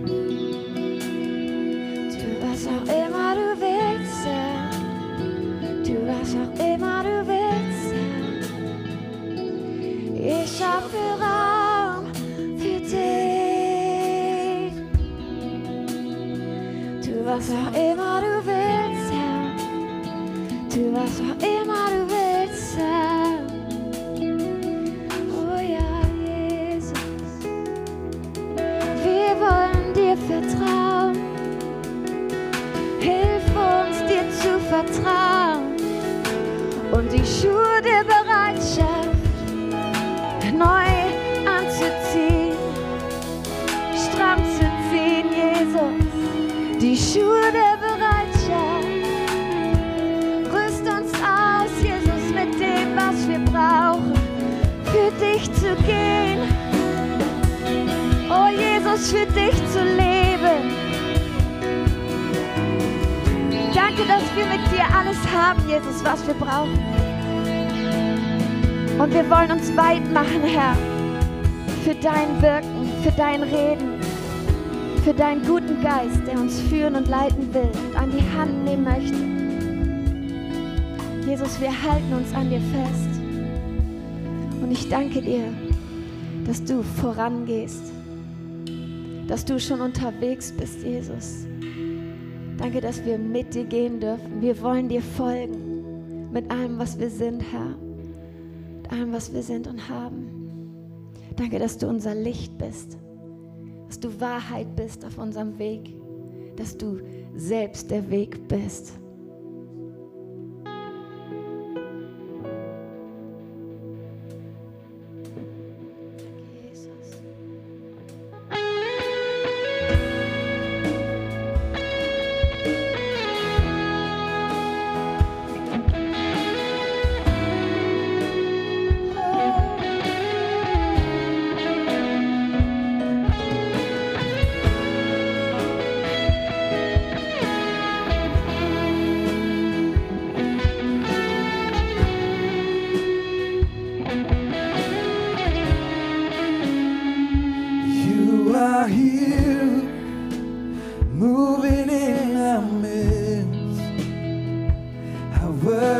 Tu was auch immer du willst, tu was auch immer du willst. Ich schaffe Raum für dich. Tu was auch immer du willst, tu was auch immer du willst. Vertrauen, hilf uns dir zu vertrauen und die Schuhe der Bereitschaft neu anzuziehen, stramm zu ziehen, Jesus, die Schuhe der Bereitschaft. Rüst uns aus, Jesus, mit dem, was wir brauchen, für dich zu gehen. Oh Jesus, für dich zu leben. Danke, dass wir mit dir alles haben, Jesus, was wir brauchen. Und wir wollen uns weit machen, Herr, für dein Wirken, für dein Reden, für deinen guten Geist, der uns führen und leiten will und an die Hand nehmen möchte. Jesus, wir halten uns an dir fest. Und ich danke dir, dass du vorangehst, dass du schon unterwegs bist, Jesus. Danke, dass wir mit dir gehen dürfen. Wir wollen dir folgen mit allem, was wir sind, Herr. Mit allem, was wir sind und haben. Danke, dass du unser Licht bist, dass du Wahrheit bist auf unserem Weg, dass du selbst der Weg bist.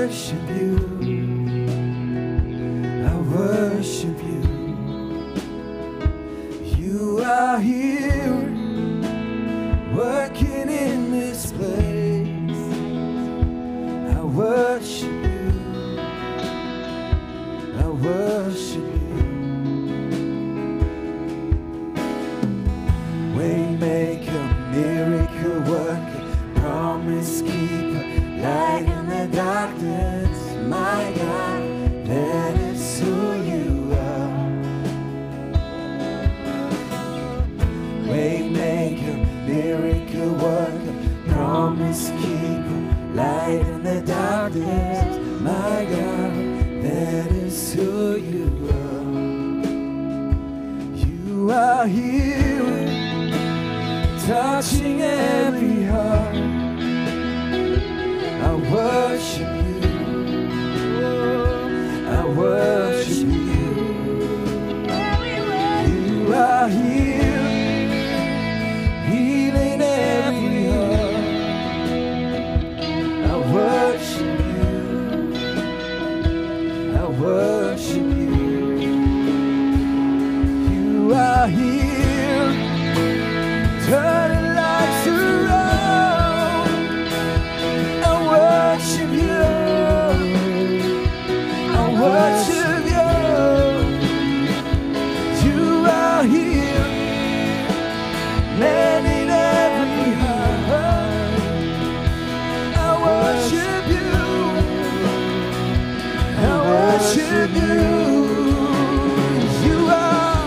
worship you. I worship you. You are here, working in this place. I worship you. I worship you. Waymaker, miracle worker, promise keeper, light in the darkness. My God, that is who you are. Waymaker, miracle worker, promise keeper, light in the darkness. My God, that is who you are. You are here, touching every heart. I worship you. I worship you. You are here, healing every heart. I worship you. I worship you. You are here, turning lives around. I worship you. I worship you. You are here, mending every heart. I worship you. I worship you. You are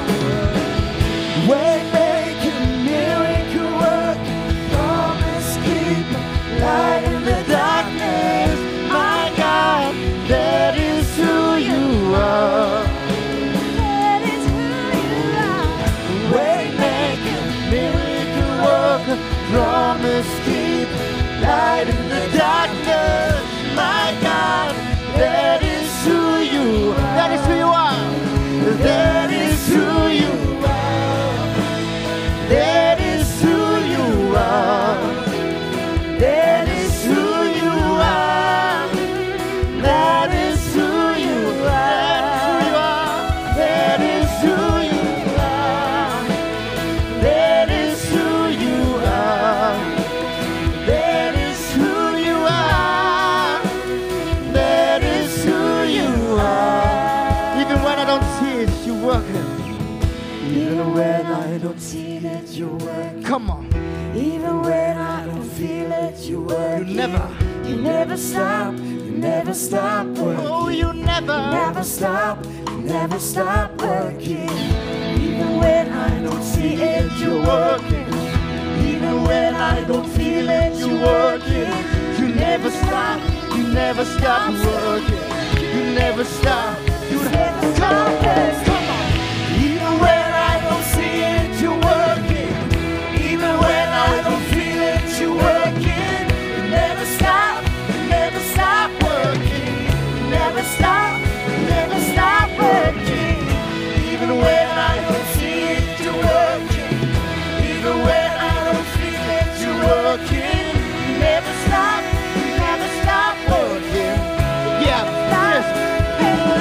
waymaker, miracle worker, promise keeper, light in the darkness. My God, that is who you are. That is who you are. Waymaker, miracle worker, promise keeper, light in the darkness. My God, that is who you are. That is who you are. That is who you are. That is who you are. That is who you are. That is who you are. That is who you are. That is who you are. That is who you are. That is who you are. Even when I don't see it, you're working. Even when I don't see it, you're working. Come on. Even when I don't feel it, you're working. You never. You never stop. You never stop working. Oh, you never. You never stop. You never stop working. Even when I don't see it, you're working. Even when I don't feel it, you're working. You never stop. You never stop working. You never stop. You never stop working. Come on. Even when I don't see it, you're working. Even when I don't feel it, you're working. You never stop. You never stop working. You never stop. You never stop working. Even when I don't see it, you're working. Even when I don't feel it, you're working. You never stop. You never stop working. Yeah, yes.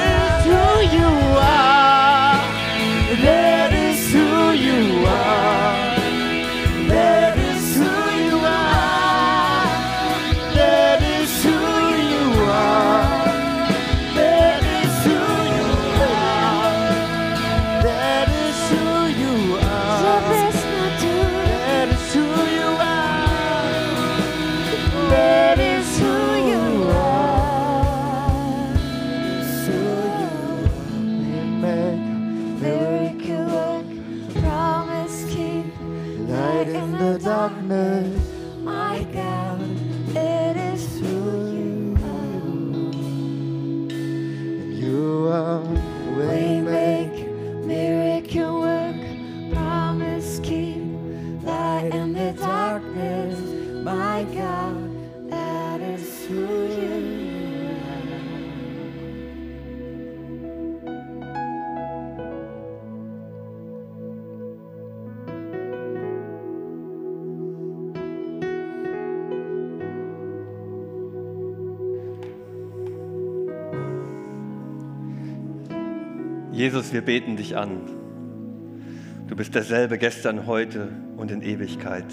Jesus, wir beten dich an. Du bist derselbe gestern, heute und in Ewigkeit.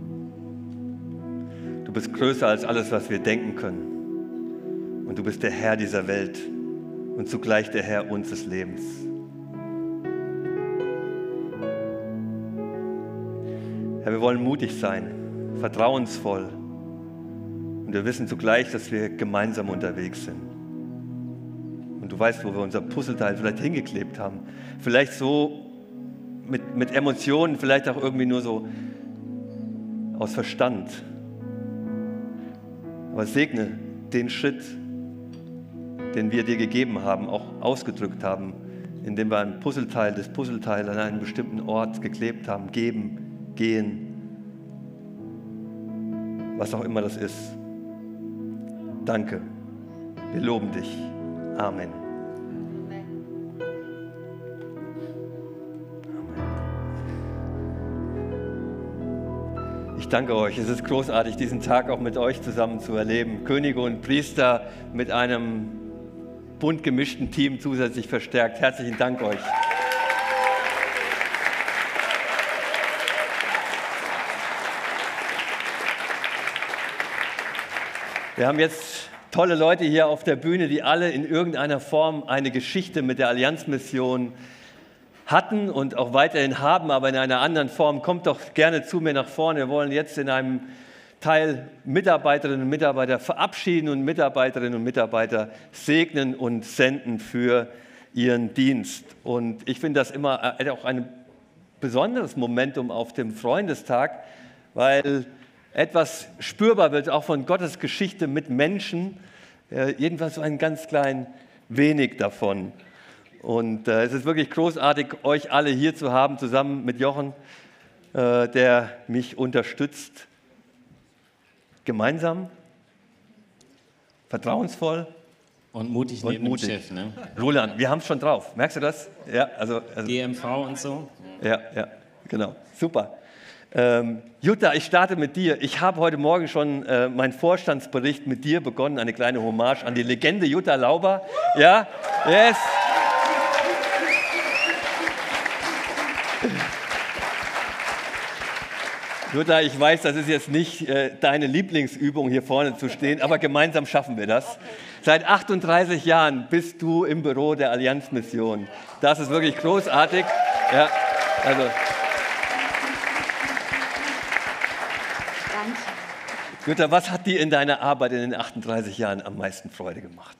Du bist größer als alles, was wir denken können. Und du bist der Herr dieser Welt und zugleich der Herr unseres Lebens. Herr, wir wollen mutig sein, vertrauensvoll. Und wir wissen zugleich, dass wir gemeinsam unterwegs sind. Und du weißt, wo wir unser Puzzleteil vielleicht hingeklebt haben. Vielleicht so mit, mit Emotionen, vielleicht auch irgendwie nur so aus Verstand. Aber segne den Schritt, den wir dir gegeben haben, auch ausgedrückt haben, indem wir ein Puzzleteil des Puzzleteils an einen bestimmten Ort geklebt haben, geben, gehen, was auch immer das ist. Danke. Wir loben dich. Amen. Ich danke euch. Es ist großartig, diesen Tag auch mit euch zusammen zu erleben. Könige und Priester mit einem bunt gemischten Team zusätzlich verstärkt. Herzlichen Dank euch. Wir haben jetzt tolle Leute hier auf der Bühne, die alle in irgendeiner Form eine Geschichte mit der Allianzmission hatten und auch weiterhin haben, aber in einer anderen Form. Kommt doch gerne zu mir nach vorne. Wir wollen jetzt in einem Teil Mitarbeiterinnen und Mitarbeiter verabschieden und Mitarbeiterinnen und Mitarbeiter segnen und senden für ihren Dienst. Und ich finde das immer auch ein besonderes Momentum auf dem Freundestag, weil etwas spürbar wird, auch von Gottes Geschichte mit Menschen, äh, jedenfalls so ein ganz klein wenig davon. Und äh, es ist wirklich großartig, euch alle hier zu haben, zusammen mit Jochen, äh, der mich unterstützt. Gemeinsam, vertrauensvoll und mutig und neben mutig. dem Chef. Ne? Roland, wir haben es schon drauf. Merkst du das? Ja, also, also, G M V und so. Ja, ja, genau. Super. Ähm, Jutta, ich starte mit dir. Ich habe heute Morgen schon äh, meinen Vorstandsbericht mit dir begonnen, eine kleine Hommage an die Legende Jutta Lauber. Ja, yes. Jutta, ich weiß, das ist jetzt nicht äh, deine Lieblingsübung, hier vorne zu stehen, aber gemeinsam schaffen wir das. Seit achtunddreißig Jahren bist du im Büro der Allianzmission. Das ist wirklich großartig. Ja, also. Jutta, was hat dir in deiner Arbeit in den achtunddreißig Jahren am meisten Freude gemacht?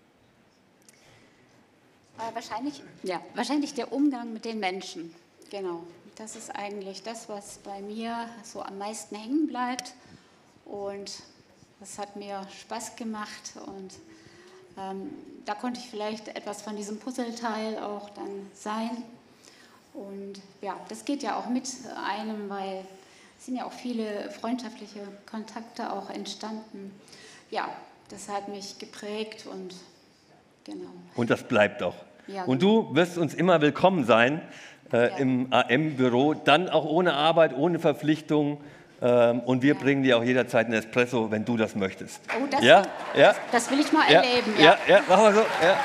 Äh, wahrscheinlich, ja, wahrscheinlich der Umgang mit den Menschen. Genau. Das ist eigentlich das, was bei mir so am meisten hängen bleibt. Und das hat mir Spaß gemacht. Und ähm, da konnte ich vielleicht etwas von diesem Puzzleteil auch dann sein. Und ja, das geht ja auch mit einem, weil es sind ja auch viele freundschaftliche Kontakte auch entstanden. Ja, das hat mich geprägt und genau. Und das bleibt auch. Ja, und du wirst uns immer willkommen sein äh, ja. im A M-Büro, dann auch ohne Arbeit, ohne Verpflichtung. Ähm, und wir ja. bringen dir auch jederzeit einen Espresso, wenn du das möchtest. Oh, das, ja? das, ja? das will ich mal ja. erleben. Ja, ja, ja, machen wir so. Ja.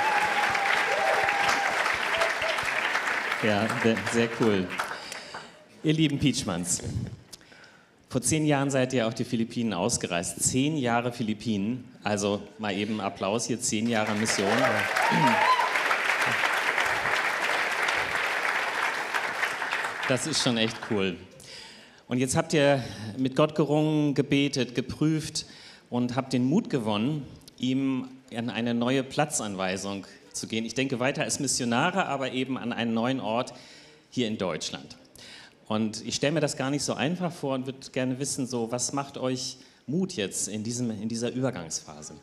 Ja, sehr cool. Ihr lieben Pietschmanns, vor zehn Jahren seid ihr auf die Philippinen ausgereist. Zehn Jahre Philippinen, also mal eben Applaus hier, zehn Jahre Mission. Das ist schon echt cool. Und jetzt habt ihr mit Gott gerungen, gebetet, geprüft und habt den Mut gewonnen, ihm an eine neue Platzanweisung zu gehen. Ich denke weiter als Missionare, aber eben an einen neuen Ort hier in Deutschland. Und ich stelle mir das gar nicht so einfach vor und würde gerne wissen, so, was macht euch Mut jetzt in, diesem, in dieser Übergangsphase?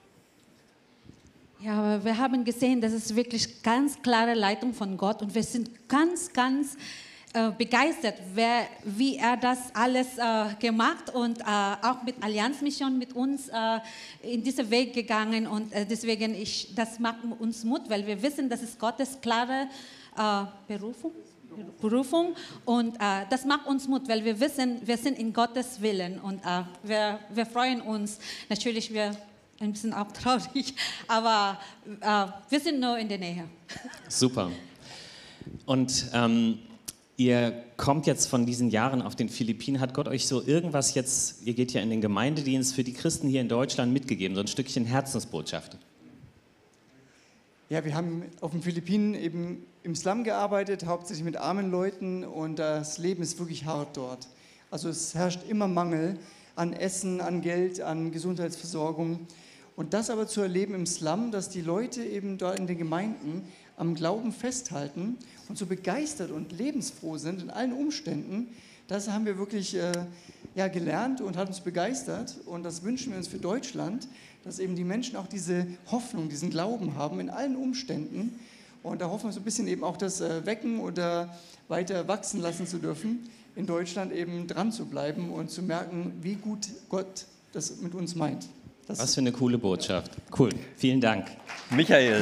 Ja, wir haben gesehen, das ist wirklich ganz klare Leitung von Gott und wir sind ganz, ganz äh, begeistert, wer, wie er das alles äh, gemacht und äh, auch mit Allianzmission mit uns äh, in diesen Weg gegangen und äh, deswegen ich, das macht uns Mut, weil wir wissen, das ist Gottes klare äh, Berufung. Berufung und äh, das macht uns Mut, weil wir wissen, wir sind in Gottes Willen und äh, wir, wir freuen uns. Natürlich, wir ein bisschen auch traurig, aber äh, wir sind nur in der Nähe. Super. Und ähm, ihr kommt jetzt von diesen Jahren auf den Philippinen. Hat Gott euch so irgendwas jetzt, ihr geht ja in den Gemeindedienst, für die Christen hier in Deutschland mitgegeben, so ein Stückchen Herzensbotschaft? Ja, wir haben auf den Philippinen eben im Slum gearbeitet, hauptsächlich mit armen Leuten, und das Leben ist wirklich hart dort. Also es herrscht immer Mangel an Essen, an Geld, an Gesundheitsversorgung. Und das aber zu erleben im Slum, dass die Leute eben dort in den Gemeinden am Glauben festhalten und so begeistert und lebensfroh sind in allen Umständen, das haben wir wirklich äh, ja, gelernt und hat uns begeistert. Und das wünschen wir uns für Deutschland, dass eben die Menschen auch diese Hoffnung, diesen Glauben haben in allen Umständen. Und da hoffen wir so ein bisschen eben auch das äh, wecken oder weiter wachsen lassen zu dürfen, in Deutschland eben dran zu bleiben und zu merken, wie gut Gott das mit uns meint. Das Was für eine coole Botschaft. Cool, vielen Dank. Michael.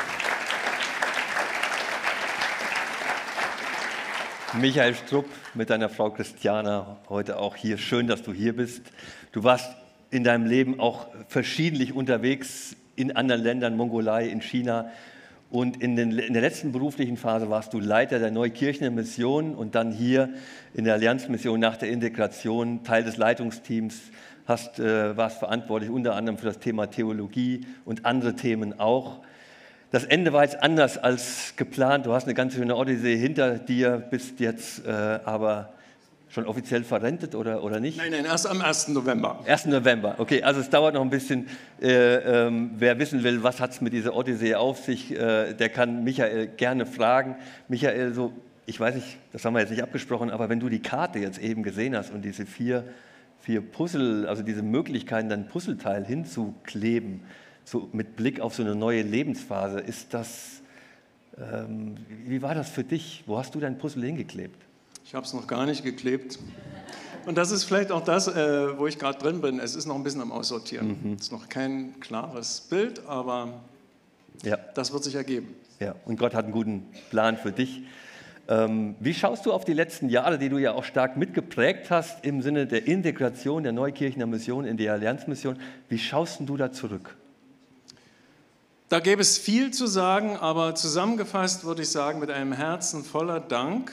Michael Strupp mit deiner Frau Christiana heute auch hier. Schön, dass du hier bist. Du warst in deinem Leben auch verschiedentlich unterwegs in anderen Ländern, Mongolei, in China. Und in, den, in der letzten beruflichen Phase warst du Leiter der Neukirchener Mission und dann hier in der Allianzmission nach der Integration Teil des Leitungsteams. Hast, äh, warst verantwortlich unter anderem für das Thema Theologie und andere Themen auch. Das Ende war jetzt anders als geplant. Du hast eine ganz schöne Odyssee hinter dir, bist jetzt äh, aber schon offiziell verrentet oder, oder nicht? Nein, nein, erst am ersten November. ersten November, okay, also es dauert noch ein bisschen. Äh, ähm, wer wissen will, was hat es mit dieser Odyssee auf sich, äh, der kann Michael gerne fragen. Michael, so, ich weiß nicht, das haben wir jetzt nicht abgesprochen, aber wenn du die Karte jetzt eben gesehen hast und diese vier, vier Puzzle, also diese Möglichkeiten, dann Puzzleteil hinzukleben, so mit Blick auf so eine neue Lebensphase, ist das, ähm, wie war das für dich? Wo hast du dein Puzzle hingeklebt? Ich habe es noch gar nicht geklebt. Und das ist vielleicht auch das, äh, wo ich gerade drin bin. Es ist noch ein bisschen am Aussortieren. Mhm. Es ist noch kein klares Bild, aber ja, das wird sich ergeben. Ja, und Gott hat einen guten Plan für dich. Ähm, wie schaust du auf die letzten Jahre, die du ja auch stark mitgeprägt hast im Sinne der Integration der Neukirchener Mission in die Allianzmission? Wie schaust du da zurück? Da gäbe es viel zu sagen, aber zusammengefasst würde ich sagen, mit einem Herzen voller Dank,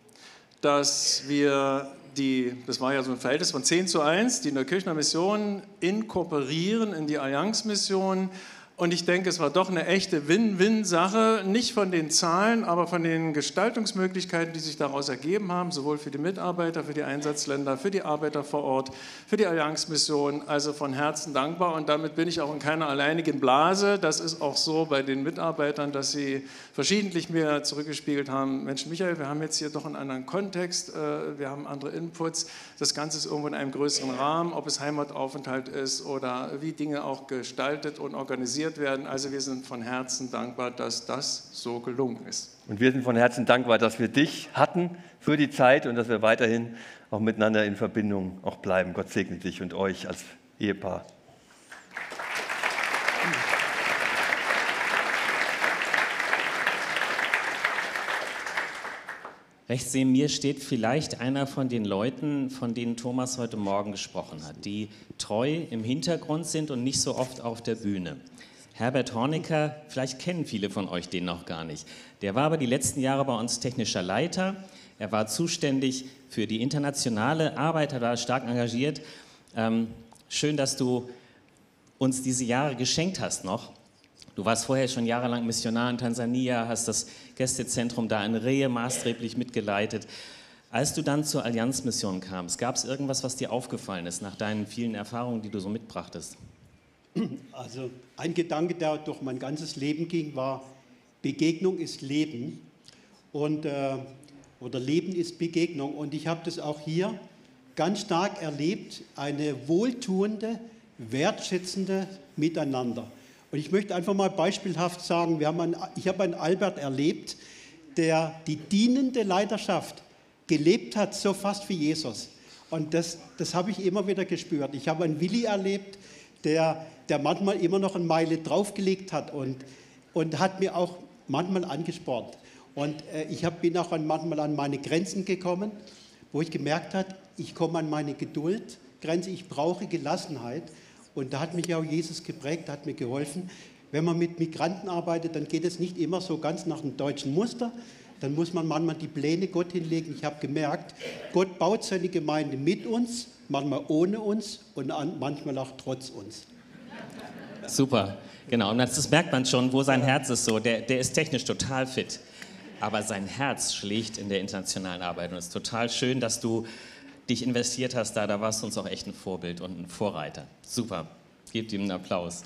dass wir die, das war ja so ein Verhältnis von zehn zu eins, die Neukirchener Mission inkorporieren in die Allianzmission. Und ich denke, es war doch eine echte Win-Win-Sache, nicht von den Zahlen, aber von den Gestaltungsmöglichkeiten, die sich daraus ergeben haben, sowohl für die Mitarbeiter, für die Einsatzländer, für die Arbeiter vor Ort, für die Allianzmission. Also von Herzen dankbar, und damit bin ich auch in keiner alleinigen Blase. Das ist auch so bei den Mitarbeitern, dass sie verschiedentlich mir zurückgespiegelt haben: Mensch, Michael, wir haben jetzt hier doch einen anderen Kontext, wir haben andere Inputs, das Ganze ist irgendwo in einem größeren Rahmen, ob es Heimataufenthalt ist oder wie Dinge auch gestaltet und organisiert werden. Also wir sind von Herzen dankbar, dass das so gelungen ist. Und wir sind von Herzen dankbar, dass wir dich hatten für die Zeit und dass wir weiterhin auch miteinander in Verbindung auch bleiben. Gott segne dich und euch als Ehepaar. Rechts neben mir steht vielleicht einer von den Leuten, von denen Thomas heute Morgen gesprochen hat, die treu im Hintergrund sind und nicht so oft auf der Bühne. Herbert Hornecker, vielleicht kennen viele von euch den noch gar nicht. Der war aber die letzten Jahre bei uns technischer Leiter. Er war zuständig für die internationale Arbeit, er war stark engagiert. Ähm, schön, dass du uns diese Jahre geschenkt hast noch. Du warst vorher schon jahrelang Missionar in Tansania, hast das Gästezentrum da in Rehe maßgeblich mitgeleitet. Als du dann zur Allianzmission kamst, gab es irgendwas, was dir aufgefallen ist nach deinen vielen Erfahrungen, die du so mitbrachtest? Also ein Gedanke, der durch mein ganzes Leben ging, war: Begegnung ist Leben und, äh, oder Leben ist Begegnung. Und ich habe das auch hier ganz stark erlebt, eine wohltuende, wertschätzende Miteinander. Und ich möchte einfach mal beispielhaft sagen, wir haben einen, ich habe einen Albert erlebt, der die dienende Leiterschaft gelebt hat, so fast wie Jesus. Und das, das habe ich immer wieder gespürt. Ich habe einen Willi erlebt, der, der manchmal immer noch eine Meile draufgelegt hat und, und hat mir auch manchmal angespornt. Und äh, ich hab, bin auch an, manchmal an meine Grenzen gekommen, wo ich gemerkt habe, ich komme an meine Geduldgrenze, ich brauche Gelassenheit. Und da hat mich auch Jesus geprägt, hat mir geholfen. Wenn man mit Migranten arbeitet, dann geht es nicht immer so ganz nach dem deutschen Muster. Dann muss man manchmal die Pläne Gott hinlegen. Ich habe gemerkt, Gott baut seine Gemeinde mit uns, manchmal ohne uns und manchmal auch trotz uns. Super, genau. Und das, das merkt man schon, wo sein Herz ist so. Der, der ist technisch total fit, aber sein Herz schlägt in der internationalen Arbeit. Und es ist total schön, dass du dich investiert hast da. Da warst du uns auch echt ein Vorbild und ein Vorreiter. Super, gebt ihm einen Applaus.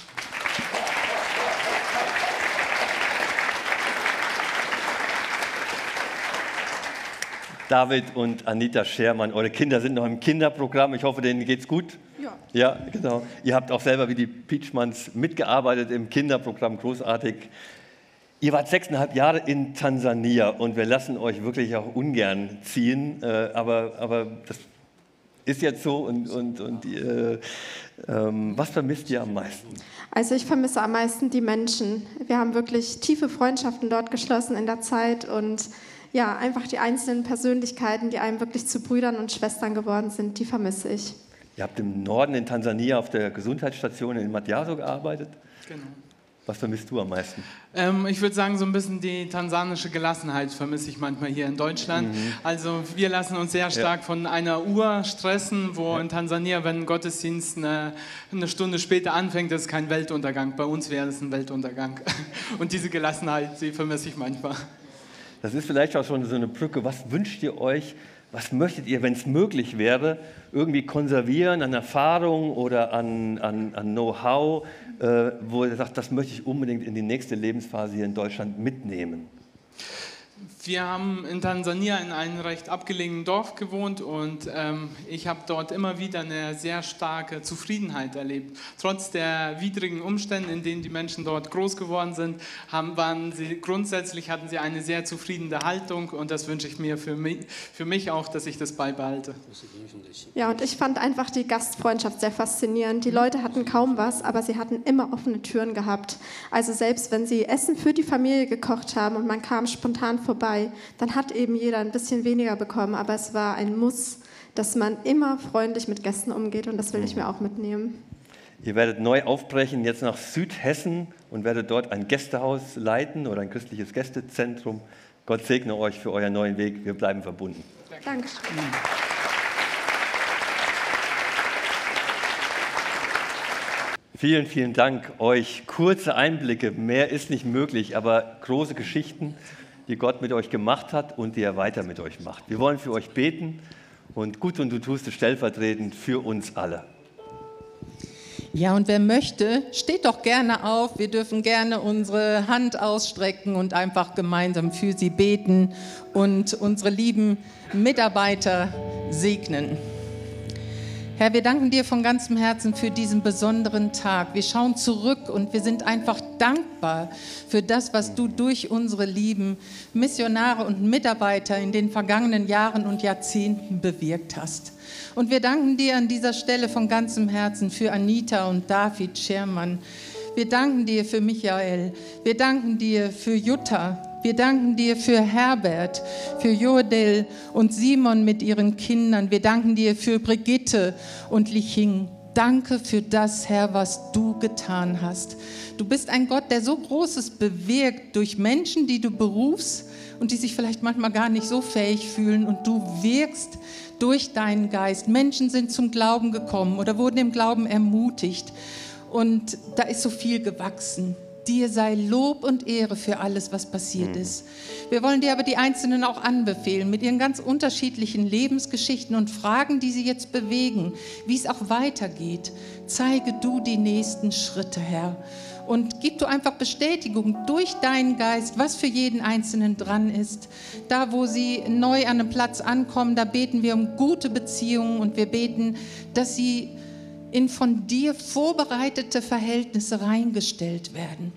David und Anita Schermann, eure Kinder sind noch im Kinderprogramm. Ich hoffe, denen geht's gut. Ja. Ja, genau. Ihr habt auch selber wie die Pietschmanns mitgearbeitet im Kinderprogramm, großartig. Ihr wart sechseinhalb Jahre in Tansania und wir lassen euch wirklich auch ungern ziehen, äh, aber, aber das ist jetzt so. Und, und, und äh, ähm, was vermisst ihr am meisten? Also ich vermisse am meisten die Menschen. Wir haben wirklich tiefe Freundschaften dort geschlossen in der Zeit und ja, einfach die einzelnen Persönlichkeiten, die einem wirklich zu Brüdern und Schwestern geworden sind, die vermisse ich. Ihr habt im Norden in Tansania auf der Gesundheitsstation in Matiaso gearbeitet. Genau. Was vermisst du am meisten? Ähm, ich würde sagen, so ein bisschen die tansanische Gelassenheit vermisse ich manchmal hier in Deutschland. Mhm. Also wir lassen uns sehr stark ja. von einer Uhr stressen, wo ja. in Tansania, wenn ein Gottesdienst eine, eine Stunde später anfängt, das ist kein Weltuntergang. Bei uns wäre es ein Weltuntergang. Und diese Gelassenheit, die vermisse ich manchmal. Das ist vielleicht auch schon so eine Brücke. Was wünscht ihr euch? Was möchtet ihr, wenn es möglich wäre, irgendwie konservieren an Erfahrung oder an, an, an Know-how, äh, wo ihr sagt, das möchte ich unbedingt in die nächste Lebensphase hier in Deutschland mitnehmen? Wir haben in Tansania in einem recht abgelegenen Dorf gewohnt und ähm, ich habe dort immer wieder eine sehr starke Zufriedenheit erlebt. Trotz der widrigen Umstände, in denen die Menschen dort groß geworden sind, haben, waren sie, grundsätzlich hatten sie eine sehr zufriedene Haltung und das wünsche ich mir für mich, für mich auch, dass ich das beibehalte. Ja, und ich fand einfach die Gastfreundschaft sehr faszinierend. Die Leute hatten kaum was, aber sie hatten immer offene Türen gehabt. Also selbst wenn sie Essen für die Familie gekocht haben und man kam spontan vorbei, dann hat eben jeder ein bisschen weniger bekommen, aber es war ein Muss, dass man immer freundlich mit Gästen umgeht und das will ich mir auch mitnehmen. Ihr werdet neu aufbrechen, jetzt nach Südhessen und werdet dort ein Gästehaus leiten oder ein christliches Gästezentrum. Gott segne euch für euren neuen Weg, wir bleiben verbunden. Dankeschön. Vielen, vielen Dank euch. Kurze Einblicke, mehr ist nicht möglich, aber große Geschichten, die Gott mit euch gemacht hat und die er weiter mit euch macht. Wir wollen für euch beten und gut, und du tust es stellvertretend für uns alle. Ja, und wer möchte, steht doch gerne auf. Wir dürfen gerne unsere Hand ausstrecken und einfach gemeinsam für sie beten und unsere lieben Mitarbeiter segnen. Herr, wir danken dir von ganzem Herzen für diesen besonderen Tag. Wir schauen zurück und wir sind einfach dankbar für das, was du durch unsere lieben Missionare und Mitarbeiter in den vergangenen Jahren und Jahrzehnten bewirkt hast. Und wir danken dir an dieser Stelle von ganzem Herzen für Anita und David Schermann. Wir danken dir für Michael. Wir danken dir für Jutta. Wir danken dir für Herbert, für Jodel und Simon mit ihren Kindern. Wir danken dir für Brigitte und Liching. Danke für das, Herr, was du getan hast. Du bist ein Gott, der so Großes bewirkt durch Menschen, die du berufst und die sich vielleicht manchmal gar nicht so fähig fühlen. Und du wirkst durch deinen Geist. Menschen sind zum Glauben gekommen oder wurden im Glauben ermutigt. Und da ist so viel gewachsen. Dir sei Lob und Ehre für alles, was passiert ist. Wir wollen dir aber die Einzelnen auch anbefehlen, mit ihren ganz unterschiedlichen Lebensgeschichten und Fragen, die sie jetzt bewegen, wie es auch weitergeht. Zeige du die nächsten Schritte, Herr. Und gib du einfach Bestätigung durch deinen Geist, was für jeden Einzelnen dran ist. Da, wo sie neu an einem Platz ankommen, da beten wir um gute Beziehungen und wir beten, dass sie in von dir vorbereitete Verhältnisse reingestellt werden.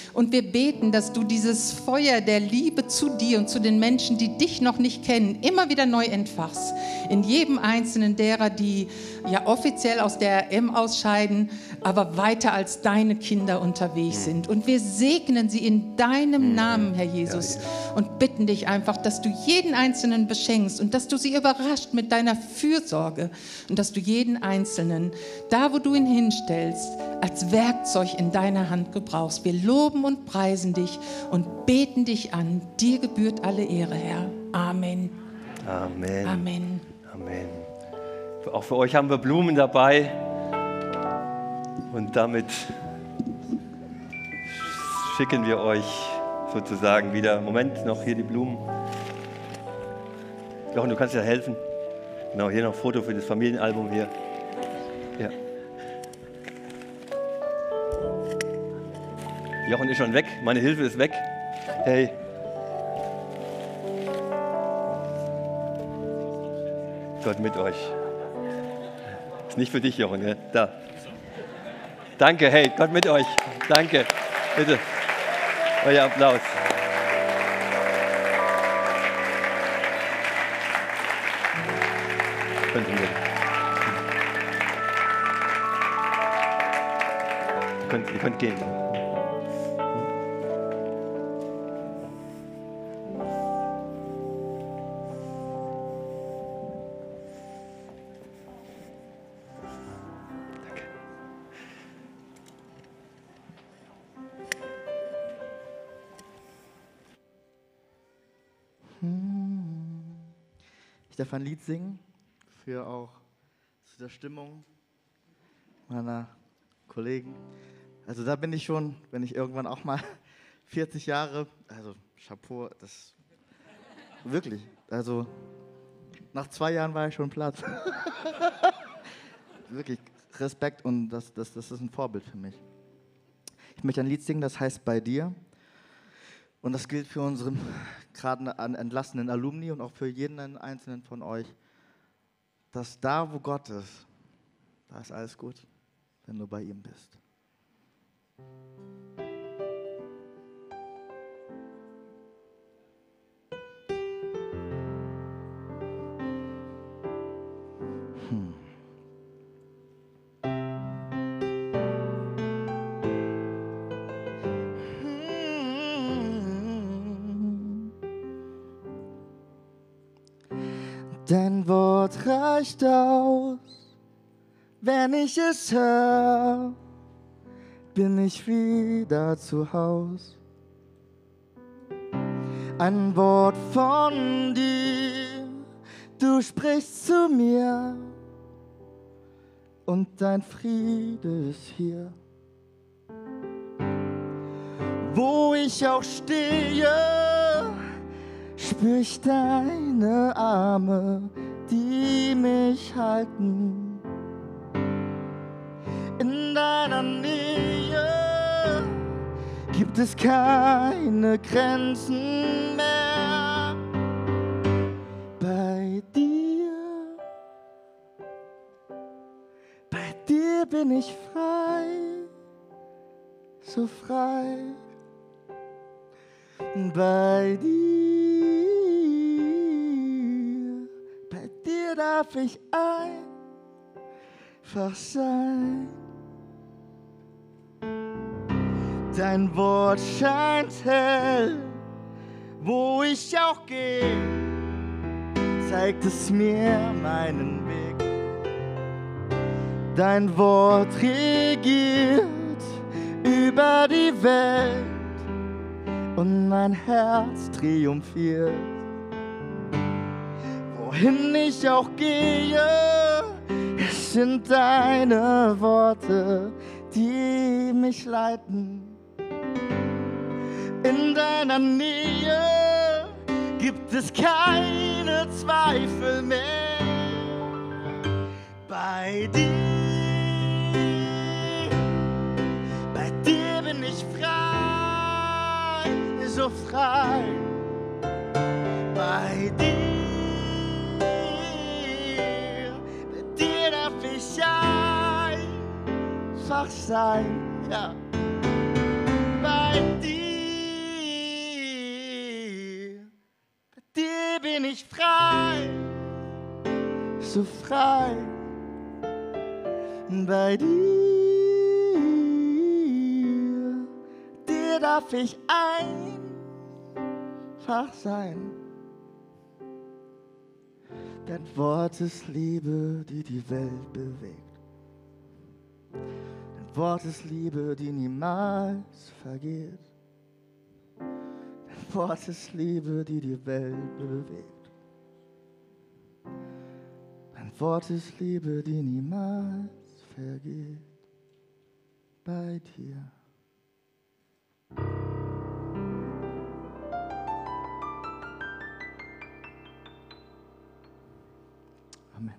Und wir beten, dass du dieses Feuer der Liebe zu dir und zu den Menschen, die dich noch nicht kennen, immer wieder neu entfachst. In jedem einzelnen derer, die ja offiziell aus der R M ausscheiden, aber weiter als deine Kinder unterwegs sind. Und wir segnen sie in deinem Namen, Herr Jesus, und bitten dich einfach, dass du jeden Einzelnen beschenkst und dass du sie überrascht mit deiner Fürsorge und dass du jeden Einzelnen, da wo du ihn hinstellst, als Werkzeug in deiner Hand gebrauchst. Wir loben und preisen dich und beten dich an. Dir gebührt alle Ehre, Herr. Amen. Amen. Amen. Amen. Auch für euch haben wir Blumen dabei. Und damit schicken wir euch sozusagen wieder. Moment, noch hier die Blumen. Jochen, du kannst ja helfen. Genau, hier noch ein Foto für das Familienalbum hier. Ja. Jochen ist schon weg, meine Hilfe ist weg. Hey. Gott mit euch. Ist nicht für dich, Jochen, ja? Da. Danke, hey, Gott mit euch. Danke. Bitte. Euer Applaus. Könnt ihr, ihr, könnt, ihr könnt gehen. Ich darf ein Lied singen, für auch zu der Stimmung meiner Kollegen. Also da bin ich schon, wenn ich irgendwann auch mal vierzig Jahre, also Chapeau, das wirklich, also nach zwei Jahren war ich schon platt. Wirklich Respekt und das, das, das ist ein Vorbild für mich. Ich möchte ein Lied singen, das heißt Bei dir. Und das gilt für unseren gerade entlassenen Alumni und auch für jeden einzelnen von euch, dass da, wo Gott ist, da ist alles gut, wenn du bei ihm bist. Hm. Dein Wort reicht aus, wenn ich es höre, bin ich wieder zu Haus. Ein Wort von dir, du sprichst zu mir und dein Friede ist hier. Wo ich auch stehe, spür ich deine Arme, die mich halten. In deiner Nähe gibt es keine Grenzen mehr. Bei dir, bei dir bin ich frei, so frei. Bei dir, bei dir darf ich einfach sein. Dein Wort scheint hell, wo ich auch gehe, zeigt es mir meinen Weg. Dein Wort regiert über die Welt und mein Herz triumphiert. Wohin ich auch gehe, es sind deine Worte, die mich leiten. In deiner Nähe gibt es keine Zweifel mehr. Bei dir, bei dir bin ich frei, so frei. Bei dir, bei dir darf ich einfach sein, ja. Bei dir. mich frei, so frei bei dir. Dir darf ich einfach sein. Dein Wort ist Liebe, die die Welt bewegt. Dein Wort ist Liebe, die niemals vergeht. Dein Wort ist Liebe, die die Welt bewegt. Dein Wort ist Liebe, die niemals vergeht. Bei dir. Amen.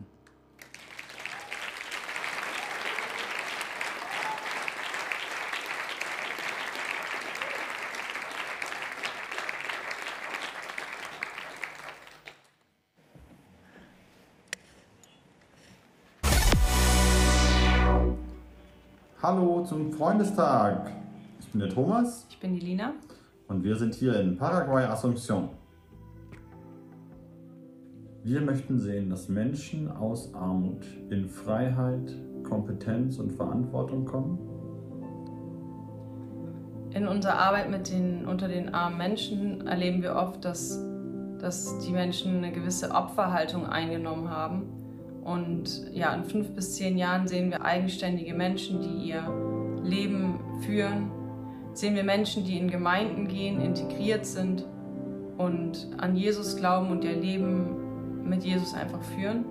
Hallo zum Freundestag. Ich bin der Thomas. Ich bin die Lina. Und wir sind hier in Paraguay, Asunción. Wir möchten sehen, dass Menschen aus Armut in Freiheit, Kompetenz und Verantwortung kommen. In unserer Arbeit mit den, unter den armen Menschen erleben wir oft, dass, dass die Menschen eine gewisse Opferhaltung eingenommen haben. Und ja, in fünf bis zehn Jahren sehen wir eigenständige Menschen, die ihr Leben führen. Sehen wir Menschen, die in Gemeinden gehen, integriert sind und an Jesus glauben und ihr Leben mit Jesus einfach führen.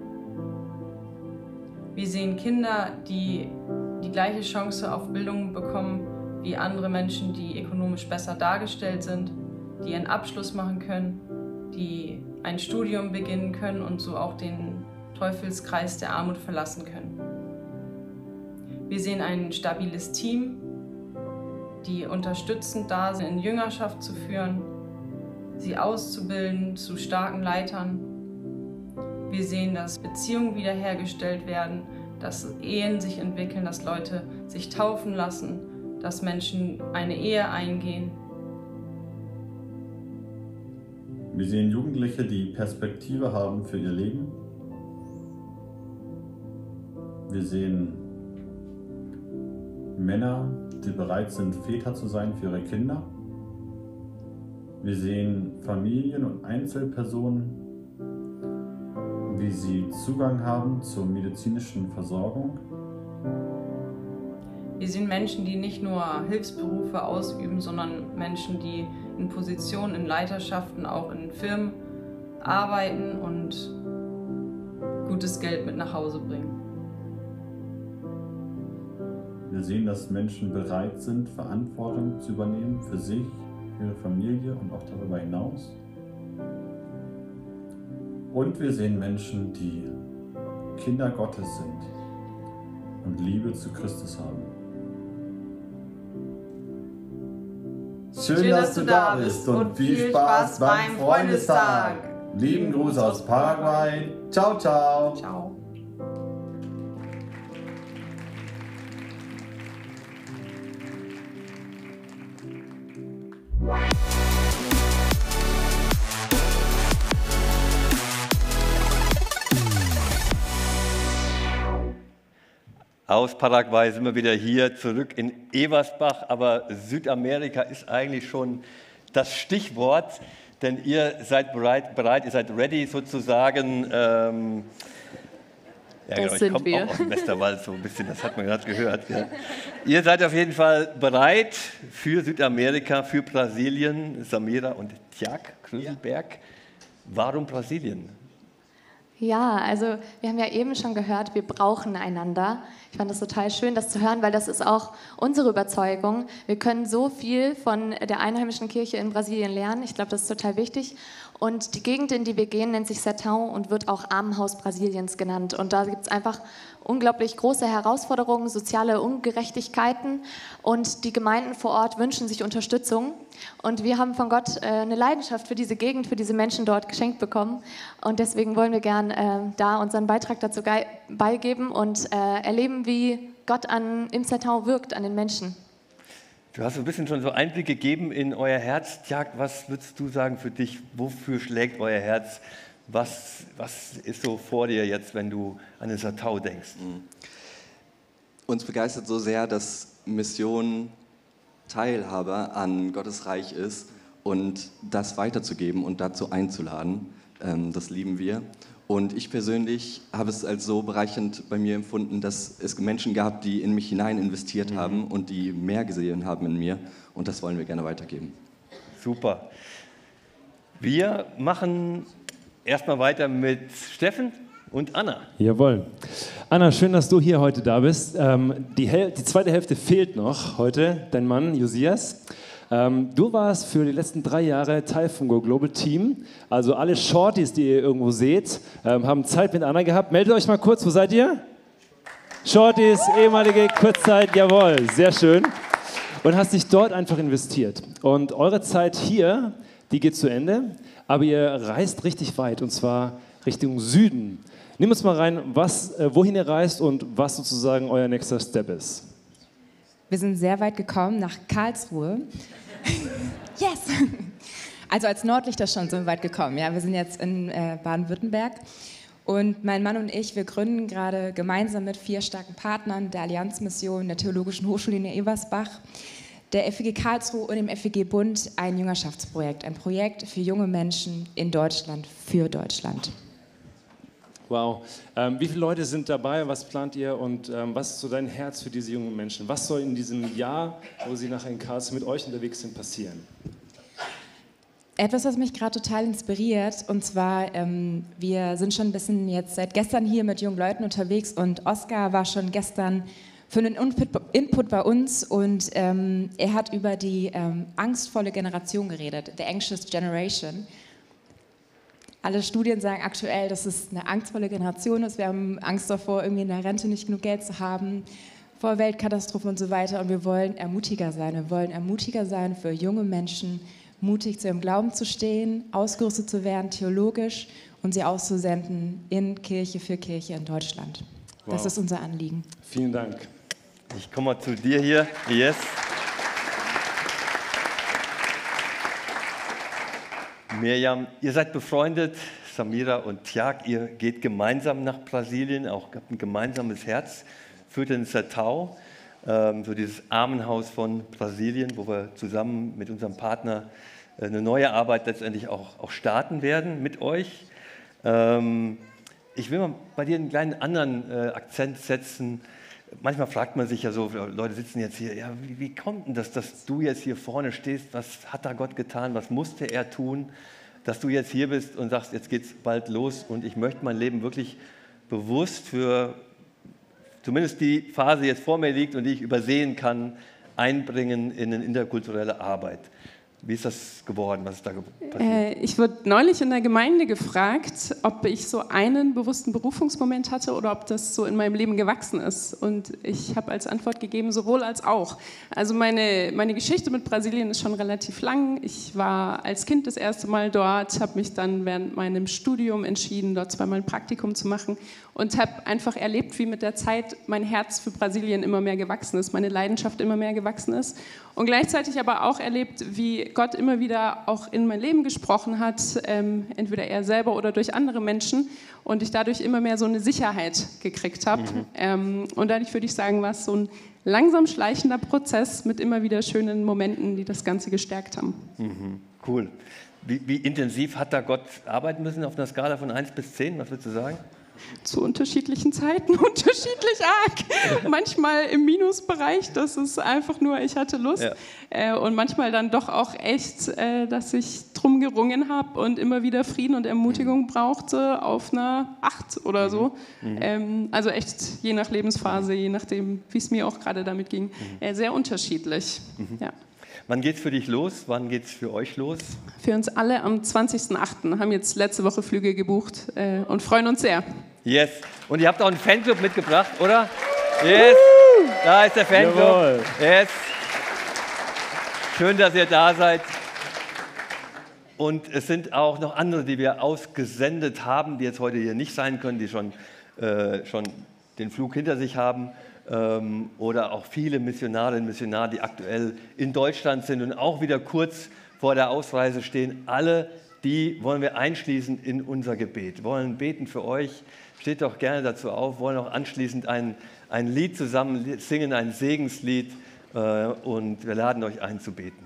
Wir sehen Kinder, die die gleiche Chance auf Bildung bekommen wie andere Menschen, die ökonomisch besser dargestellt sind, die einen Abschluss machen können, die ein Studium beginnen können und so auch den Teufelskreis der Armut verlassen können. Wir sehen ein stabiles Team, die unterstützend da sind, in Jüngerschaft zu führen, sie auszubilden zu starken Leitern. Wir sehen, dass Beziehungen wiederhergestellt werden, dass Ehen sich entwickeln, dass Leute sich taufen lassen, dass Menschen eine Ehe eingehen. Wir sehen Jugendliche, die Perspektive haben für ihr Leben. Wir sehen Männer, die bereit sind, Väter zu sein für ihre Kinder. Wir sehen Familien und Einzelpersonen, wie sie Zugang haben zur medizinischen Versorgung. Wir sehen Menschen, die nicht nur Hilfsberufe ausüben, sondern Menschen, die in Positionen, in Leiterschaften, auch in Firmen arbeiten und gutes Geld mit nach Hause bringen. Wir sehen, dass Menschen bereit sind, Verantwortung zu übernehmen für sich, für ihre Familie und auch darüber hinaus. Und wir sehen Menschen, die Kinder Gottes sind und Liebe zu Christus haben. Schön, Schön dass, dass du da bist und, und viel Spaß beim Freundestag. Lieben Gruß aus Paraguay. Ciao, ciao. Ciao. Aus Paraguay sind wir wieder hier zurück in Eversbach, aber Südamerika ist eigentlich schon das Stichwort, denn ihr seid bereit, bereit ihr seid ready sozusagen. Ähm, ja, genau, ich komme auch aus dem Westerwald so ein bisschen, das hat man gerade gehört. Ja. Ihr seid auf jeden Fall bereit für Südamerika, für Brasilien, Samira und Tjak Krüselberg. Warum Brasilien? Ja, also wir haben ja eben schon gehört, wir brauchen einander. Ich fand das total schön, das zu hören, weil das ist auch unsere Überzeugung. Wir können so viel von der einheimischen Kirche in Brasilien lernen. Ich glaube, das ist total wichtig. Und die Gegend, in die wir gehen, nennt sich Sertão und wird auch Armenhaus Brasiliens genannt. Und da gibt es einfach unglaublich große Herausforderungen, soziale Ungerechtigkeiten. Und die Gemeinden vor Ort wünschen sich Unterstützung. Und wir haben von Gott äh, eine Leidenschaft für diese Gegend, für diese Menschen dort geschenkt bekommen. Und deswegen wollen wir gern äh, da unseren Beitrag dazu beigeben und äh, erleben, wie Gott an, im Sertão wirkt, an den Menschen. Du hast ein bisschen schon so Einblick gegeben in euer Herz. Tjak, was würdest du sagen für dich? Wofür schlägt euer Herz? Was, was ist so vor dir jetzt, wenn du an den Satau denkst? Uns begeistert so sehr, dass Mission Teilhabe an Gottes Reich ist und das weiterzugeben und dazu einzuladen. Ähm, das lieben wir. Und ich persönlich habe es als so bereichernd bei mir empfunden, dass es Menschen gab, die in mich hinein investiert mhm. haben und die mehr gesehen haben in mir. Und das wollen wir gerne weitergeben. Super. Wir machen erstmal weiter mit Steffen und Anna. Jawohl. Anna, schön, dass du hier heute da bist. Ähm, die, Hel- die zweite Hälfte fehlt noch heute, dein Mann Josias. Ähm, du warst für die letzten drei Jahre Teil vom Go Global Team. Also alle Shorties, die ihr irgendwo seht, ähm, haben Zeit mit Anna gehabt. Meldet euch mal kurz, wo seid ihr? Shorties, ehemalige Kurzzeit, jawohl, sehr schön. Und hast dich dort einfach investiert. Und eure Zeit hier, die geht zu Ende, aber ihr reist richtig weit, und zwar Richtung Süden. Nimm uns mal rein, was, äh, wohin ihr reist und was sozusagen euer nächster Step ist. Wir sind sehr weit gekommen, nach Karlsruhe. Yes! Also als Nordlichter schon so weit gekommen. Ja, wir sind jetzt in äh, Baden-Württemberg. Und mein Mann und ich, wir gründen gerade gemeinsam mit vier starken Partnern der Allianzmission, der Theologischen Hochschule in Eversbach, der F E G Karlsruhe und dem F E G Bund ein Jüngerschaftsprojekt. Ein Projekt für junge Menschen in Deutschland, für Deutschland. Wow. Ähm, wie viele Leute sind dabei? Was plant ihr? Und ähm, was ist so dein Herz für diese jungen Menschen? Was soll in diesem Jahr, wo sie nachher in Karlsruhe mit euch unterwegs sind, passieren? Etwas, was mich gerade total inspiriert, und zwar, ähm, wir sind schon ein bisschen jetzt seit gestern hier mit jungen Leuten unterwegs und Oskar war schon gestern für einen Input bei uns und ähm, er hat über die ähm, angstvolle Generation geredet, the anxious generation. Alle Studien sagen aktuell, dass es eine angstvolle Generation ist. Wir haben Angst davor, irgendwie in der Rente nicht genug Geld zu haben, vor Weltkatastrophen und so weiter. Und wir wollen Ermutiger sein. Wir wollen Ermutiger sein für junge Menschen, mutig zu ihrem Glauben zu stehen, ausgerüstet zu werden, theologisch und sie auszusenden in Kirche für Kirche in Deutschland. Wow. Das ist unser Anliegen. Vielen Dank. Ich komme mal zu dir hier. Yes. Mirjam, ihr seid befreundet, Samira und Tiag, ihr geht gemeinsam nach Brasilien, auch habt ein gemeinsames Herz, führt den Satau, ähm, so dieses Armenhaus von Brasilien, wo wir zusammen mit unserem Partner äh, eine neue Arbeit letztendlich auch, auch starten werden mit euch. Ähm, ich will mal bei dir einen kleinen anderen äh, Akzent setzen. Manchmal fragt man sich ja so, Leute sitzen jetzt hier, ja, wie, wie kommt denn das, dass du jetzt hier vorne stehst? Was hat da Gott getan? Was musste er tun, dass du jetzt hier bist und sagst, jetzt geht's bald los und ich möchte mein Leben wirklich bewusst für zumindest die Phase, die jetzt vor mir liegt und die ich übersehen kann, einbringen in eine interkulturelle Arbeit. Wie ist das geworden? Was ist da passiert? Äh, ich wurde neulich in der Gemeinde gefragt, ob ich so einen bewussten Berufungsmoment hatte oder ob das so in meinem Leben gewachsen ist. Und ich habe als Antwort gegeben, sowohl als auch. Also meine, meine Geschichte mit Brasilien ist schon relativ lang. Ich war als Kind das erste Mal dort, habe mich dann während meinem Studium entschieden, dort zweimal ein Praktikum zu machen und habe einfach erlebt, wie mit der Zeit mein Herz für Brasilien immer mehr gewachsen ist, meine Leidenschaft immer mehr gewachsen ist. Und gleichzeitig aber auch erlebt, wie Gott immer wieder auch in mein Leben gesprochen hat, ähm, entweder er selber oder durch andere Menschen und ich dadurch immer mehr so eine Sicherheit gekriegt habe. Mhm. Ähm, und dadurch würde ich sagen, war es so ein langsam schleichender Prozess mit immer wieder schönen Momenten, die das Ganze gestärkt haben. Mhm. Cool. Wie, wie intensiv hat da Gott arbeiten müssen auf einer Skala von eins bis zehn? Was würdest du sagen? Zu unterschiedlichen Zeiten, unterschiedlich arg. Manchmal im Minusbereich, das ist einfach nur, ich hatte Lust. Ja. Äh, und manchmal dann doch auch echt, äh, dass ich drum gerungen habe und immer wieder Frieden und Ermutigung brauchte auf einer acht oder so. Mhm. Ähm, also echt je nach Lebensphase, je nachdem, wie es mir auch gerade damit ging, mhm. äh, sehr unterschiedlich. Mhm. Ja. Wann geht's für dich los? Wann geht's für euch los? Für uns alle am zwanzigsten achten Haben jetzt letzte Woche Flüge gebucht äh, und freuen uns sehr. Yes. Und ihr habt auch einen Fanclub mitgebracht, oder? Yes. Da ist der Fanclub. Jawohl. Yes. Schön, dass ihr da seid. Und es sind auch noch andere, die wir ausgesendet haben, die jetzt heute hier nicht sein können, die schon, äh, schon den Flug hinter sich haben. Ähm, oder auch viele Missionarinnen und Missionare, die aktuell in Deutschland sind und auch wieder kurz vor der Ausreise stehen. Alle die wollen wir einschließen in unser Gebet. Wir wollen beten für euch. Steht doch gerne dazu auf, wollen auch anschließend ein, ein Lied zusammen singen, ein Segenslied, äh, und wir laden euch ein zu beten.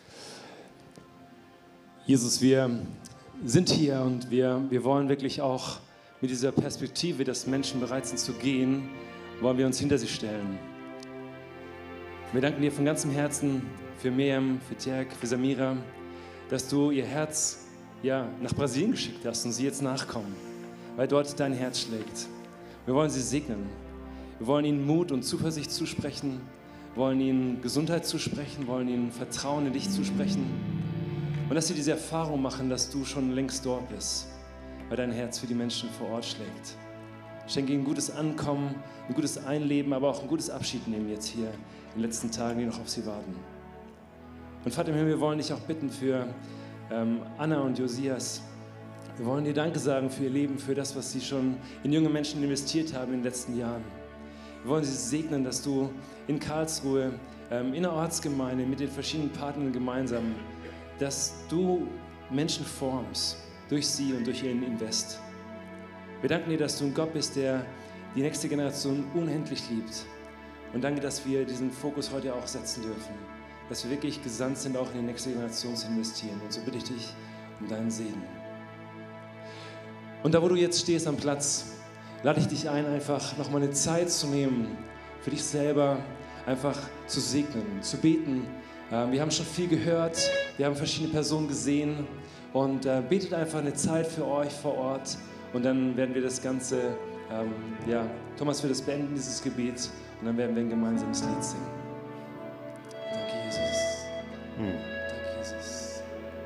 Jesus, wir sind hier und wir, wir wollen wirklich auch mit dieser Perspektive, dass Menschen bereit sind zu gehen, wollen wir uns hinter sie stellen. Wir danken dir von ganzem Herzen für Miriam, für Tjerk, für Samira, dass du ihr Herz ja, nach Brasilien geschickt hast und sie jetzt nachkommen, weil dort dein Herz schlägt. Wir wollen sie segnen. Wir wollen ihnen Mut und Zuversicht zusprechen, wollen ihnen Gesundheit zusprechen, wollen ihnen Vertrauen in dich zusprechen und dass sie diese Erfahrung machen, dass du schon längst dort bist, weil dein Herz für die Menschen vor Ort schlägt. Schenke ihnen ein gutes Ankommen, ein gutes Einleben, aber auch ein gutes Abschied nehmen jetzt hier in den letzten Tagen, die noch auf sie warten. Und Vater im Himmel, wir wollen dich auch bitten für ähm, Anna und Josias. Wir wollen dir Danke sagen für ihr Leben, für das, was sie schon in junge Menschen investiert haben in den letzten Jahren. Wir wollen sie segnen, dass du in Karlsruhe, ähm, in der Ortsgemeinde, mit den verschiedenen Partnern gemeinsam, dass du Menschen formst, durch sie und durch ihren Invest. Wir danken dir, dass du ein Gott bist, der die nächste Generation unendlich liebt. Und danke, dass wir diesen Fokus heute auch setzen dürfen. Dass wir wirklich gesandt sind, auch in die nächste Generation zu investieren. Und so bitte ich dich um deinen Segen. Und da, wo du jetzt stehst am Platz, lade ich dich ein, einfach nochmal eine Zeit zu nehmen, für dich selber einfach zu segnen, zu beten. Wir haben schon viel gehört, wir haben verschiedene Personen gesehen. Und äh, betet einfach eine Zeit für euch vor Ort und dann werden wir das Ganze, ähm, ja, Thomas wird es beenden, dieses Gebet, und dann werden wir ein gemeinsames Lied singen. Danke, Jesus. Hm. Danke, Jesus.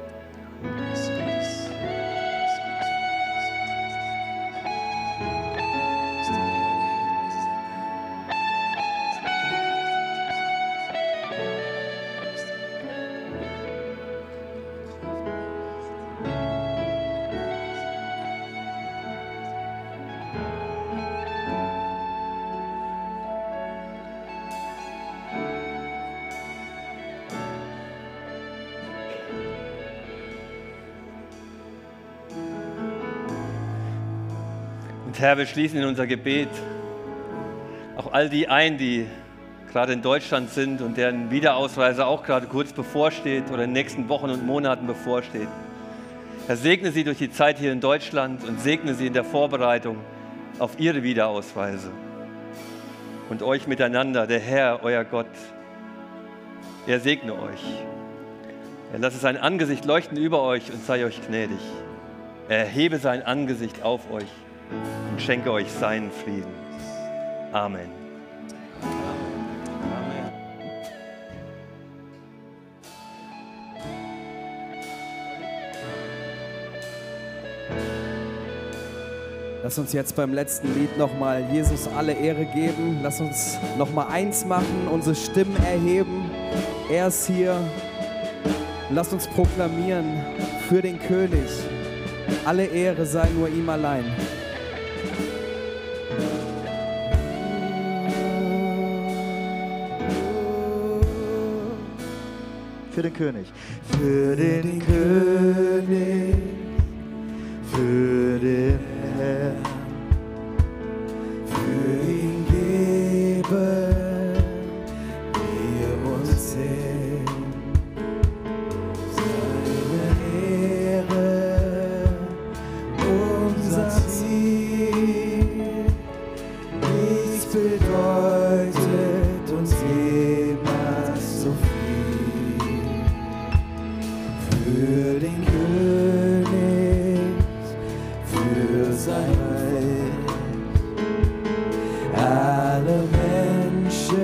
Und Herr, wir schließen in unser Gebet auch all die ein, die gerade in Deutschland sind und deren Wiederausreise auch gerade kurz bevorsteht oder in den nächsten Wochen und Monaten bevorsteht. Herr, segne sie durch die Zeit hier in Deutschland und segne sie in der Vorbereitung auf ihre Wiederausreise. Und euch miteinander, der Herr, euer Gott, er segne euch. Er lasse sein Angesicht leuchten über euch und sei euch gnädig. Er erhebe sein Angesicht auf euch und schenke euch seinen Frieden. Amen. Lass uns jetzt beim letzten Lied nochmal Jesus alle Ehre geben. Lass uns nochmal eins machen, unsere Stimmen erheben. Er ist hier. Lass uns proklamieren für den König. Alle Ehre sei nur ihm allein. Für den König. Für den König, für den Herrn, für ihn geben wir uns hin. Seine Ehre, unser Ziel, nichts bedeutet uns jemals so viel. Für den König, für sein Reich, alle Menschen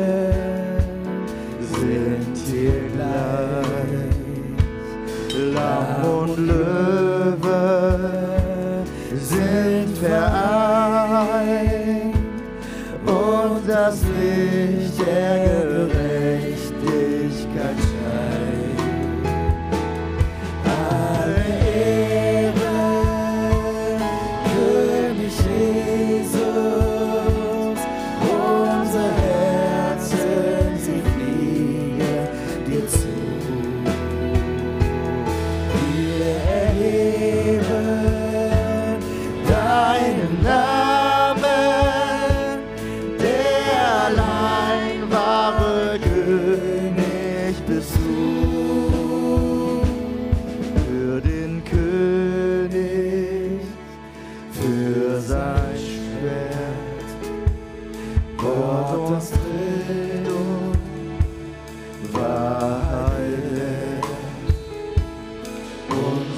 sind hier gleich. Lamm und Löwe sind vereint und das Licht der Gerechtigkeit scheint. Alle Ehre, König Jesus, unsere Herzen, sie fliegen dir zu. Wir erheben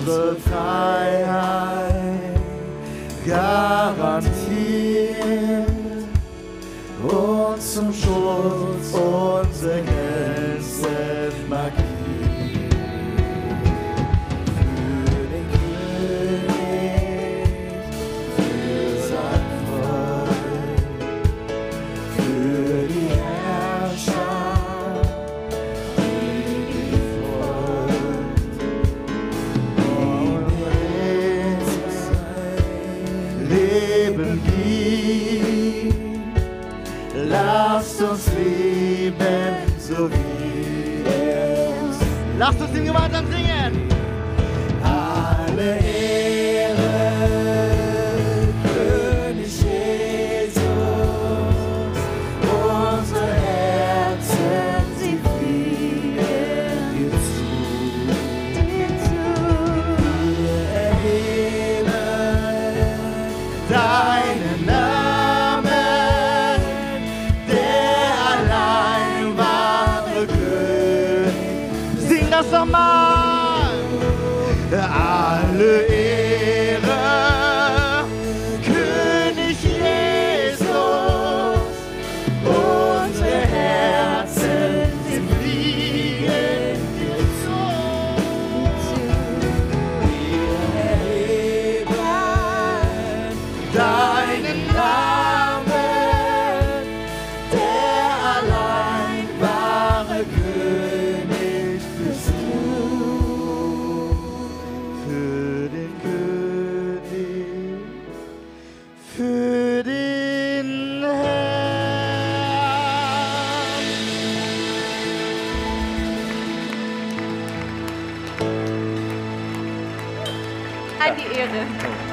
unsere Freiheit garantiert und zum Schutz unsere Grenzen markiert. Für den König, für sein Volk, für die Herrscher, die folgt. Und Jesus sein Leben gibt. Lasst uns lieben, so wie er uns. Lasst uns ihn gemeinsam singen. Alle Ehre, König Jesus. Unsere Herzen, sie fliegen dir zu. Wir erheben deinen Namen, der allein wahre König. Sing das doch mal! Alle Ehre, König Jesus. Unsere Herzen, sie fliegen dir zu. Wir erheben deinen Namen, der allein wahre König bist du. Für den König, für den Herrn. All die Ehre.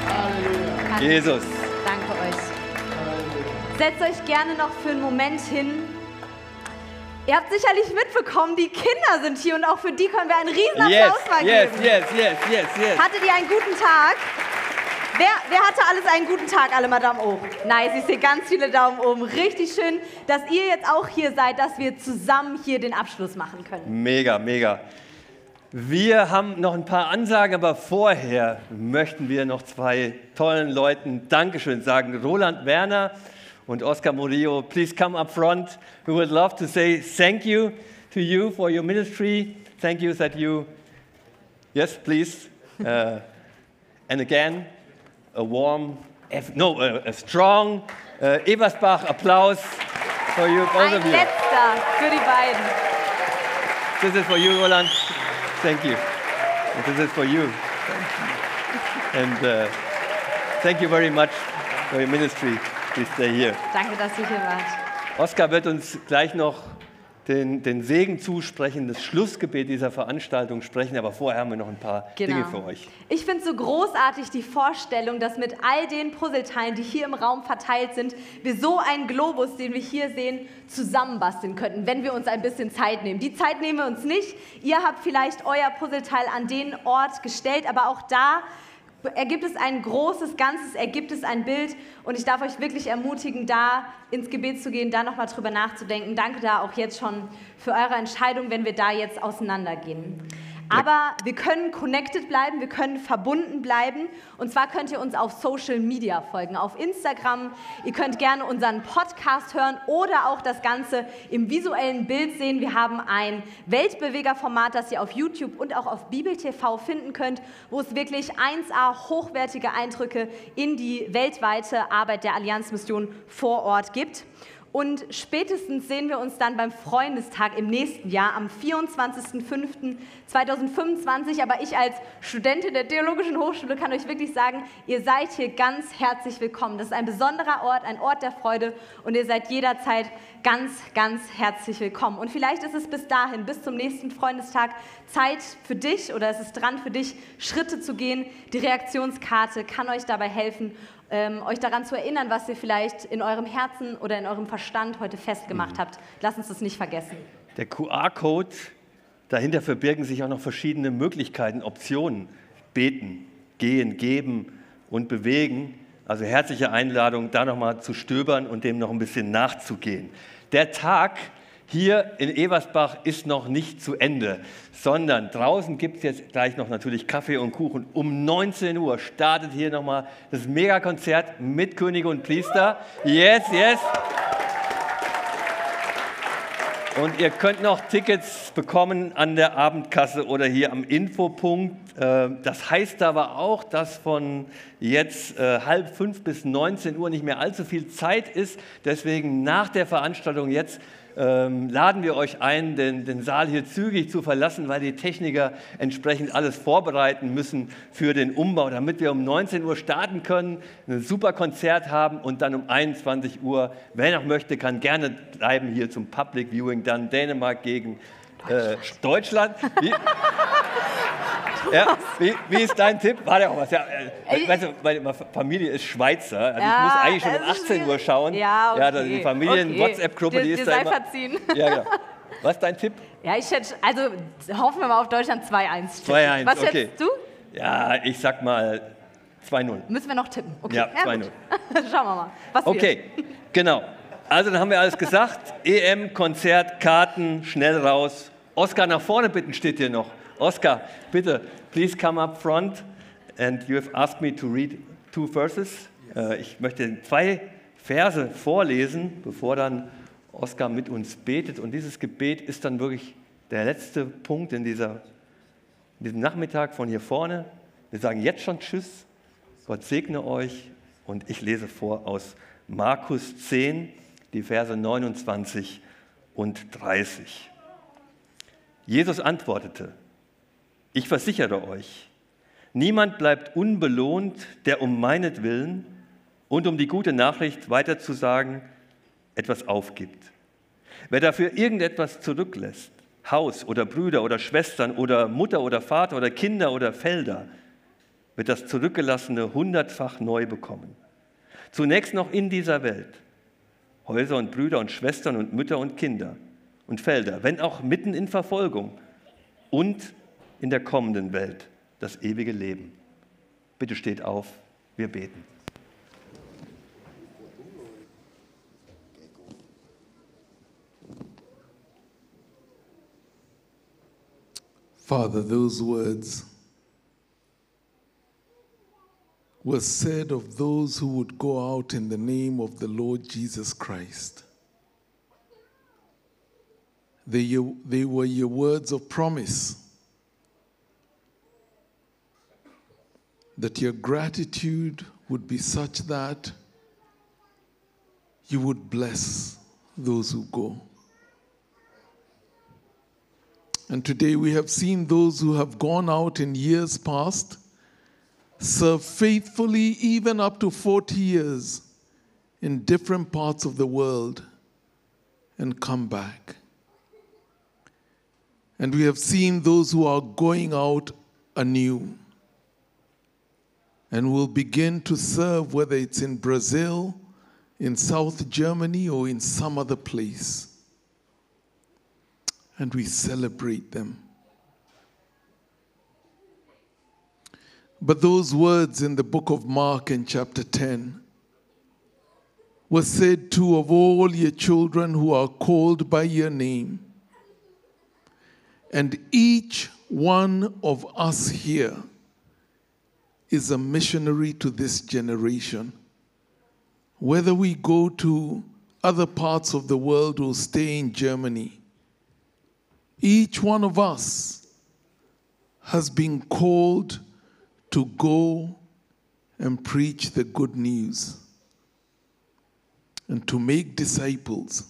Jesus. Danke euch. Setzt euch gerne noch für einen Moment hin. Ihr habt sicherlich mitbekommen, die Kinder sind hier und auch für die können wir einen riesen Yes, Applaus mal yes, geben. yes, yes, yes, yes. Hattet ihr einen guten Tag? Wer, wer hatte alles einen guten Tag? Alle mal Daumen oben. Nice, ich sehe ganz viele Daumen oben. Richtig schön, dass ihr jetzt auch hier seid, dass wir zusammen hier den Abschluss machen können. Mega, mega. Wir haben noch ein paar Ansagen, aber vorher möchten wir noch zwei tollen Leuten Dankeschön sagen. Roland Werner und Oscar Murillo, please come up front. We would love to say thank you to you for your ministry. Thank you that you, yes, please. Uh, and again, a warm, no, a, a strong uh, Ebersbach Applaus for you, both Ein of you. letzter für die beiden. This is for you, Roland. Thank you. And this is for you. And uh, thank you very much for your ministry. Please stay here. Danke, dass ihr hier wart. Oskar wird uns gleich noch den, den Segen zusprechen, das Schlussgebet dieser Veranstaltung sprechen, aber vorher haben wir noch ein paar Genau. Dinge für euch. Ich finde es so großartig, die Vorstellung, dass mit all den Puzzleteilen, die hier im Raum verteilt sind, wir so einen Globus, den wir hier sehen, zusammenbasteln könnten, wenn wir uns ein bisschen Zeit nehmen. Die Zeit nehmen wir uns nicht. Ihr habt vielleicht euer Puzzleteil an den Ort gestellt, aber auch da ergibt es ein großes Ganzes, ergibt es ein Bild und ich darf euch wirklich ermutigen, da ins Gebet zu gehen, da nochmal drüber nachzudenken. Danke da auch jetzt schon für eure Entscheidung, wenn wir da jetzt auseinandergehen. Aber wir können connected bleiben, wir können verbunden bleiben und zwar könnt ihr uns auf Social Media folgen, auf Instagram. Ihr könnt gerne unseren Podcast hören oder auch das Ganze im visuellen Bild sehen. Wir haben ein Weltbewegerformat, das ihr auf YouTube und auch auf Bibel T V finden könnt, wo es wirklich eins A hochwertige Eindrücke in die weltweite Arbeit der Allianzmission vor Ort gibt. Und spätestens sehen wir uns dann beim Freundestag im nächsten Jahr, am vierundzwanzigsten fünften zweitausendfünfundzwanzig. Aber ich als Studentin der Theologischen Hochschule kann euch wirklich sagen, ihr seid hier ganz herzlich willkommen. Das ist ein besonderer Ort, ein Ort der Freude und ihr seid jederzeit ganz, ganz herzlich willkommen. Und vielleicht ist es bis dahin, bis zum nächsten Freundestag, Zeit für dich oder es ist dran für dich, Schritte zu gehen. Die Reaktionskarte kann euch dabei helfen, Ähm, euch daran zu erinnern, was ihr vielleicht in eurem Herzen oder in eurem Verstand heute festgemacht Mhm. habt. Lasst uns das nicht vergessen. Der Q R-Code, dahinter verbirgen sich auch noch verschiedene Möglichkeiten, Optionen. Beten, gehen, geben und bewegen. Also herzliche Einladung, da nochmal zu stöbern und dem noch ein bisschen nachzugehen. Der Tag, hier in Eversbach ist noch nicht zu Ende, sondern draußen gibt es jetzt gleich noch natürlich Kaffee und Kuchen. Um neunzehn Uhr startet hier nochmal das Megakonzert mit Könige und Priester. Yes, yes. Und ihr könnt noch Tickets bekommen an der Abendkasse oder hier am Infopunkt. Das heißt aber auch, dass von jetzt halb fünf bis neunzehn Uhr nicht mehr allzu viel Zeit ist. Deswegen nach der Veranstaltung jetzt ähm, laden wir euch ein, den, den Saal hier zügig zu verlassen, weil die Techniker entsprechend alles vorbereiten müssen für den Umbau, damit wir um neunzehn Uhr starten können, ein super Konzert haben und dann um einundzwanzig Uhr, wer noch möchte, kann gerne bleiben hier zum Public Viewing, dann Dänemark gegen äh, Deutschland. Wie, ja, wie, wie ist dein Tipp? War der auch was? Ja, äh, weißt du, meine Familie ist Schweizer, also ja, ich muss eigentlich schon um achtzehn Uhr schauen. Ja, okay. Ja, die Familien-WhatsApp-Gruppe, die dir, ist dir da sei immer... verziehen. Ja, genau. Was ist dein Tipp? Ja, ich hätte, also hoffen wir mal auf Deutschland zwei eins. zwei eins, Was okay. schätzt du? Ja, ich sag mal zwei null. Müssen wir noch tippen? Okay. Ja, zwei null. Schauen wir mal. Was okay, wird. Genau. Also dann haben wir alles gesagt. E M, Konzert, Karten, schnell raus. Oskar, nach vorne bitten, steht hier noch. Oskar, bitte, please come up front. And you have asked me to read two verses. Äh, ich möchte zwei Verse vorlesen, bevor dann Oskar mit uns betet. Und dieses Gebet ist dann wirklich der letzte Punkt in, dieser, in diesem Nachmittag von hier vorne. Wir sagen jetzt schon Tschüss. Gott segne euch. Und ich lese vor aus Markus zehn, die Verse neunundzwanzig und dreißig. Jesus antwortete: Ich versichere euch, niemand bleibt unbelohnt, der um meinetwillen und um die gute Nachricht weiterzusagen etwas aufgibt. Wer dafür irgendetwas zurücklässt, Haus oder Brüder oder Schwestern oder Mutter oder Vater oder Kinder oder Felder, wird das Zurückgelassene hundertfach neu bekommen. Zunächst noch in dieser Welt. Häuser und Brüder und Schwestern und Mütter und Kinder und Felder, wenn auch mitten in Verfolgung und in der kommenden Welt das ewige Leben. Bitte steht auf, wir beten. Father, those words were said of those who would go out in the name of the Lord Jesus Christ. They, they were your words of promise, that your gratitude would be such that you would bless those who go. And today we have seen those who have gone out in years past, serve faithfully even up to forty years in different parts of the world, and come back. And we have seen those who are going out anew and will begin to serve, whether it's in Brazil, in South Germany, or in some other place. And we celebrate them. But those words in the book of Mark in chapter ten were said to of all your children who are called by your name. And each one of us here is a missionary to this generation. Whether we go to other parts of the world or stay in Germany, each one of us has been called to go and preach the good news and to make disciples.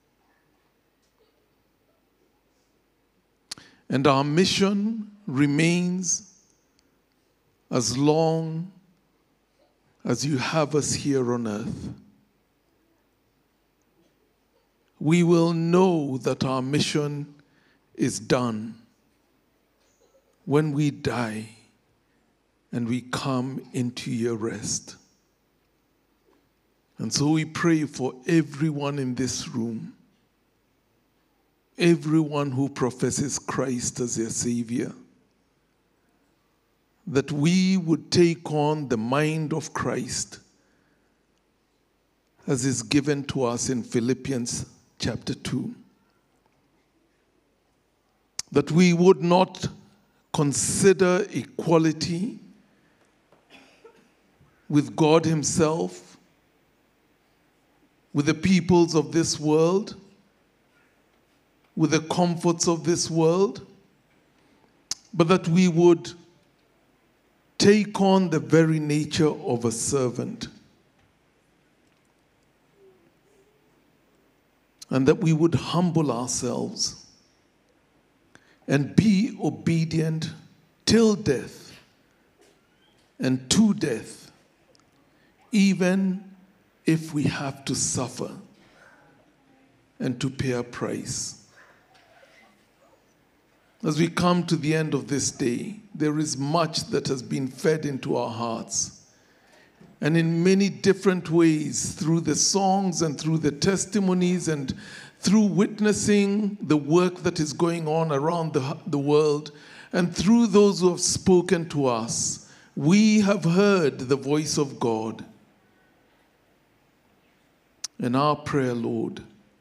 And our mission remains as long as you have us here on earth. We will know that our mission is done when we die and we come into your rest. And so we pray for everyone in this room, everyone who professes Christ as their Savior, that we would take on the mind of Christ as is given to us in Philippians chapter two. that we would not consider equality with God himself, with the peoples of this world, with the comforts of this world, but that we would take on the very nature of a servant. And that we would humble ourselves and be obedient till death and to death, even if we have to suffer and to pay a price. As we come to the end of this day, there is much that has been fed into our hearts. And in many different ways, through the songs and through the testimonies and through witnessing the work that is going on around the, the world, and through those who have spoken to us, we have heard the voice of God. And our prayer, Lord,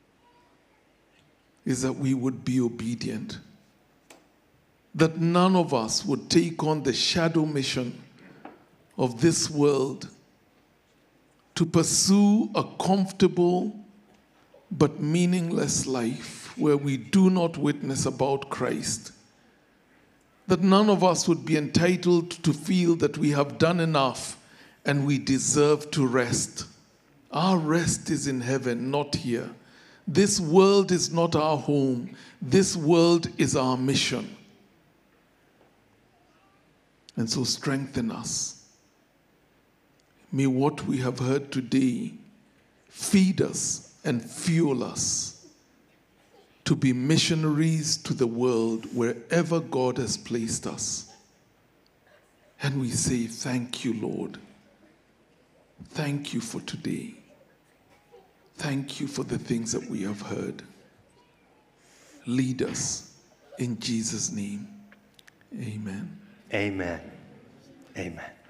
is that we would be obedient, that none of us would take on the shadow mission of this world to pursue a comfortable but meaningless life where we do not witness about Christ. That none of us would be entitled to feel that we have done enough and we deserve to rest. Our rest is in heaven, not here. This world is not our home. This world is our mission. And so strengthen us. May what we have heard today feed us and fuel us to be missionaries to the world wherever God has placed us. And we say, thank you, Lord. Thank you for today. Thank you for the things that we have heard. Lead us in Jesus' name. Amen. Amen. Amen.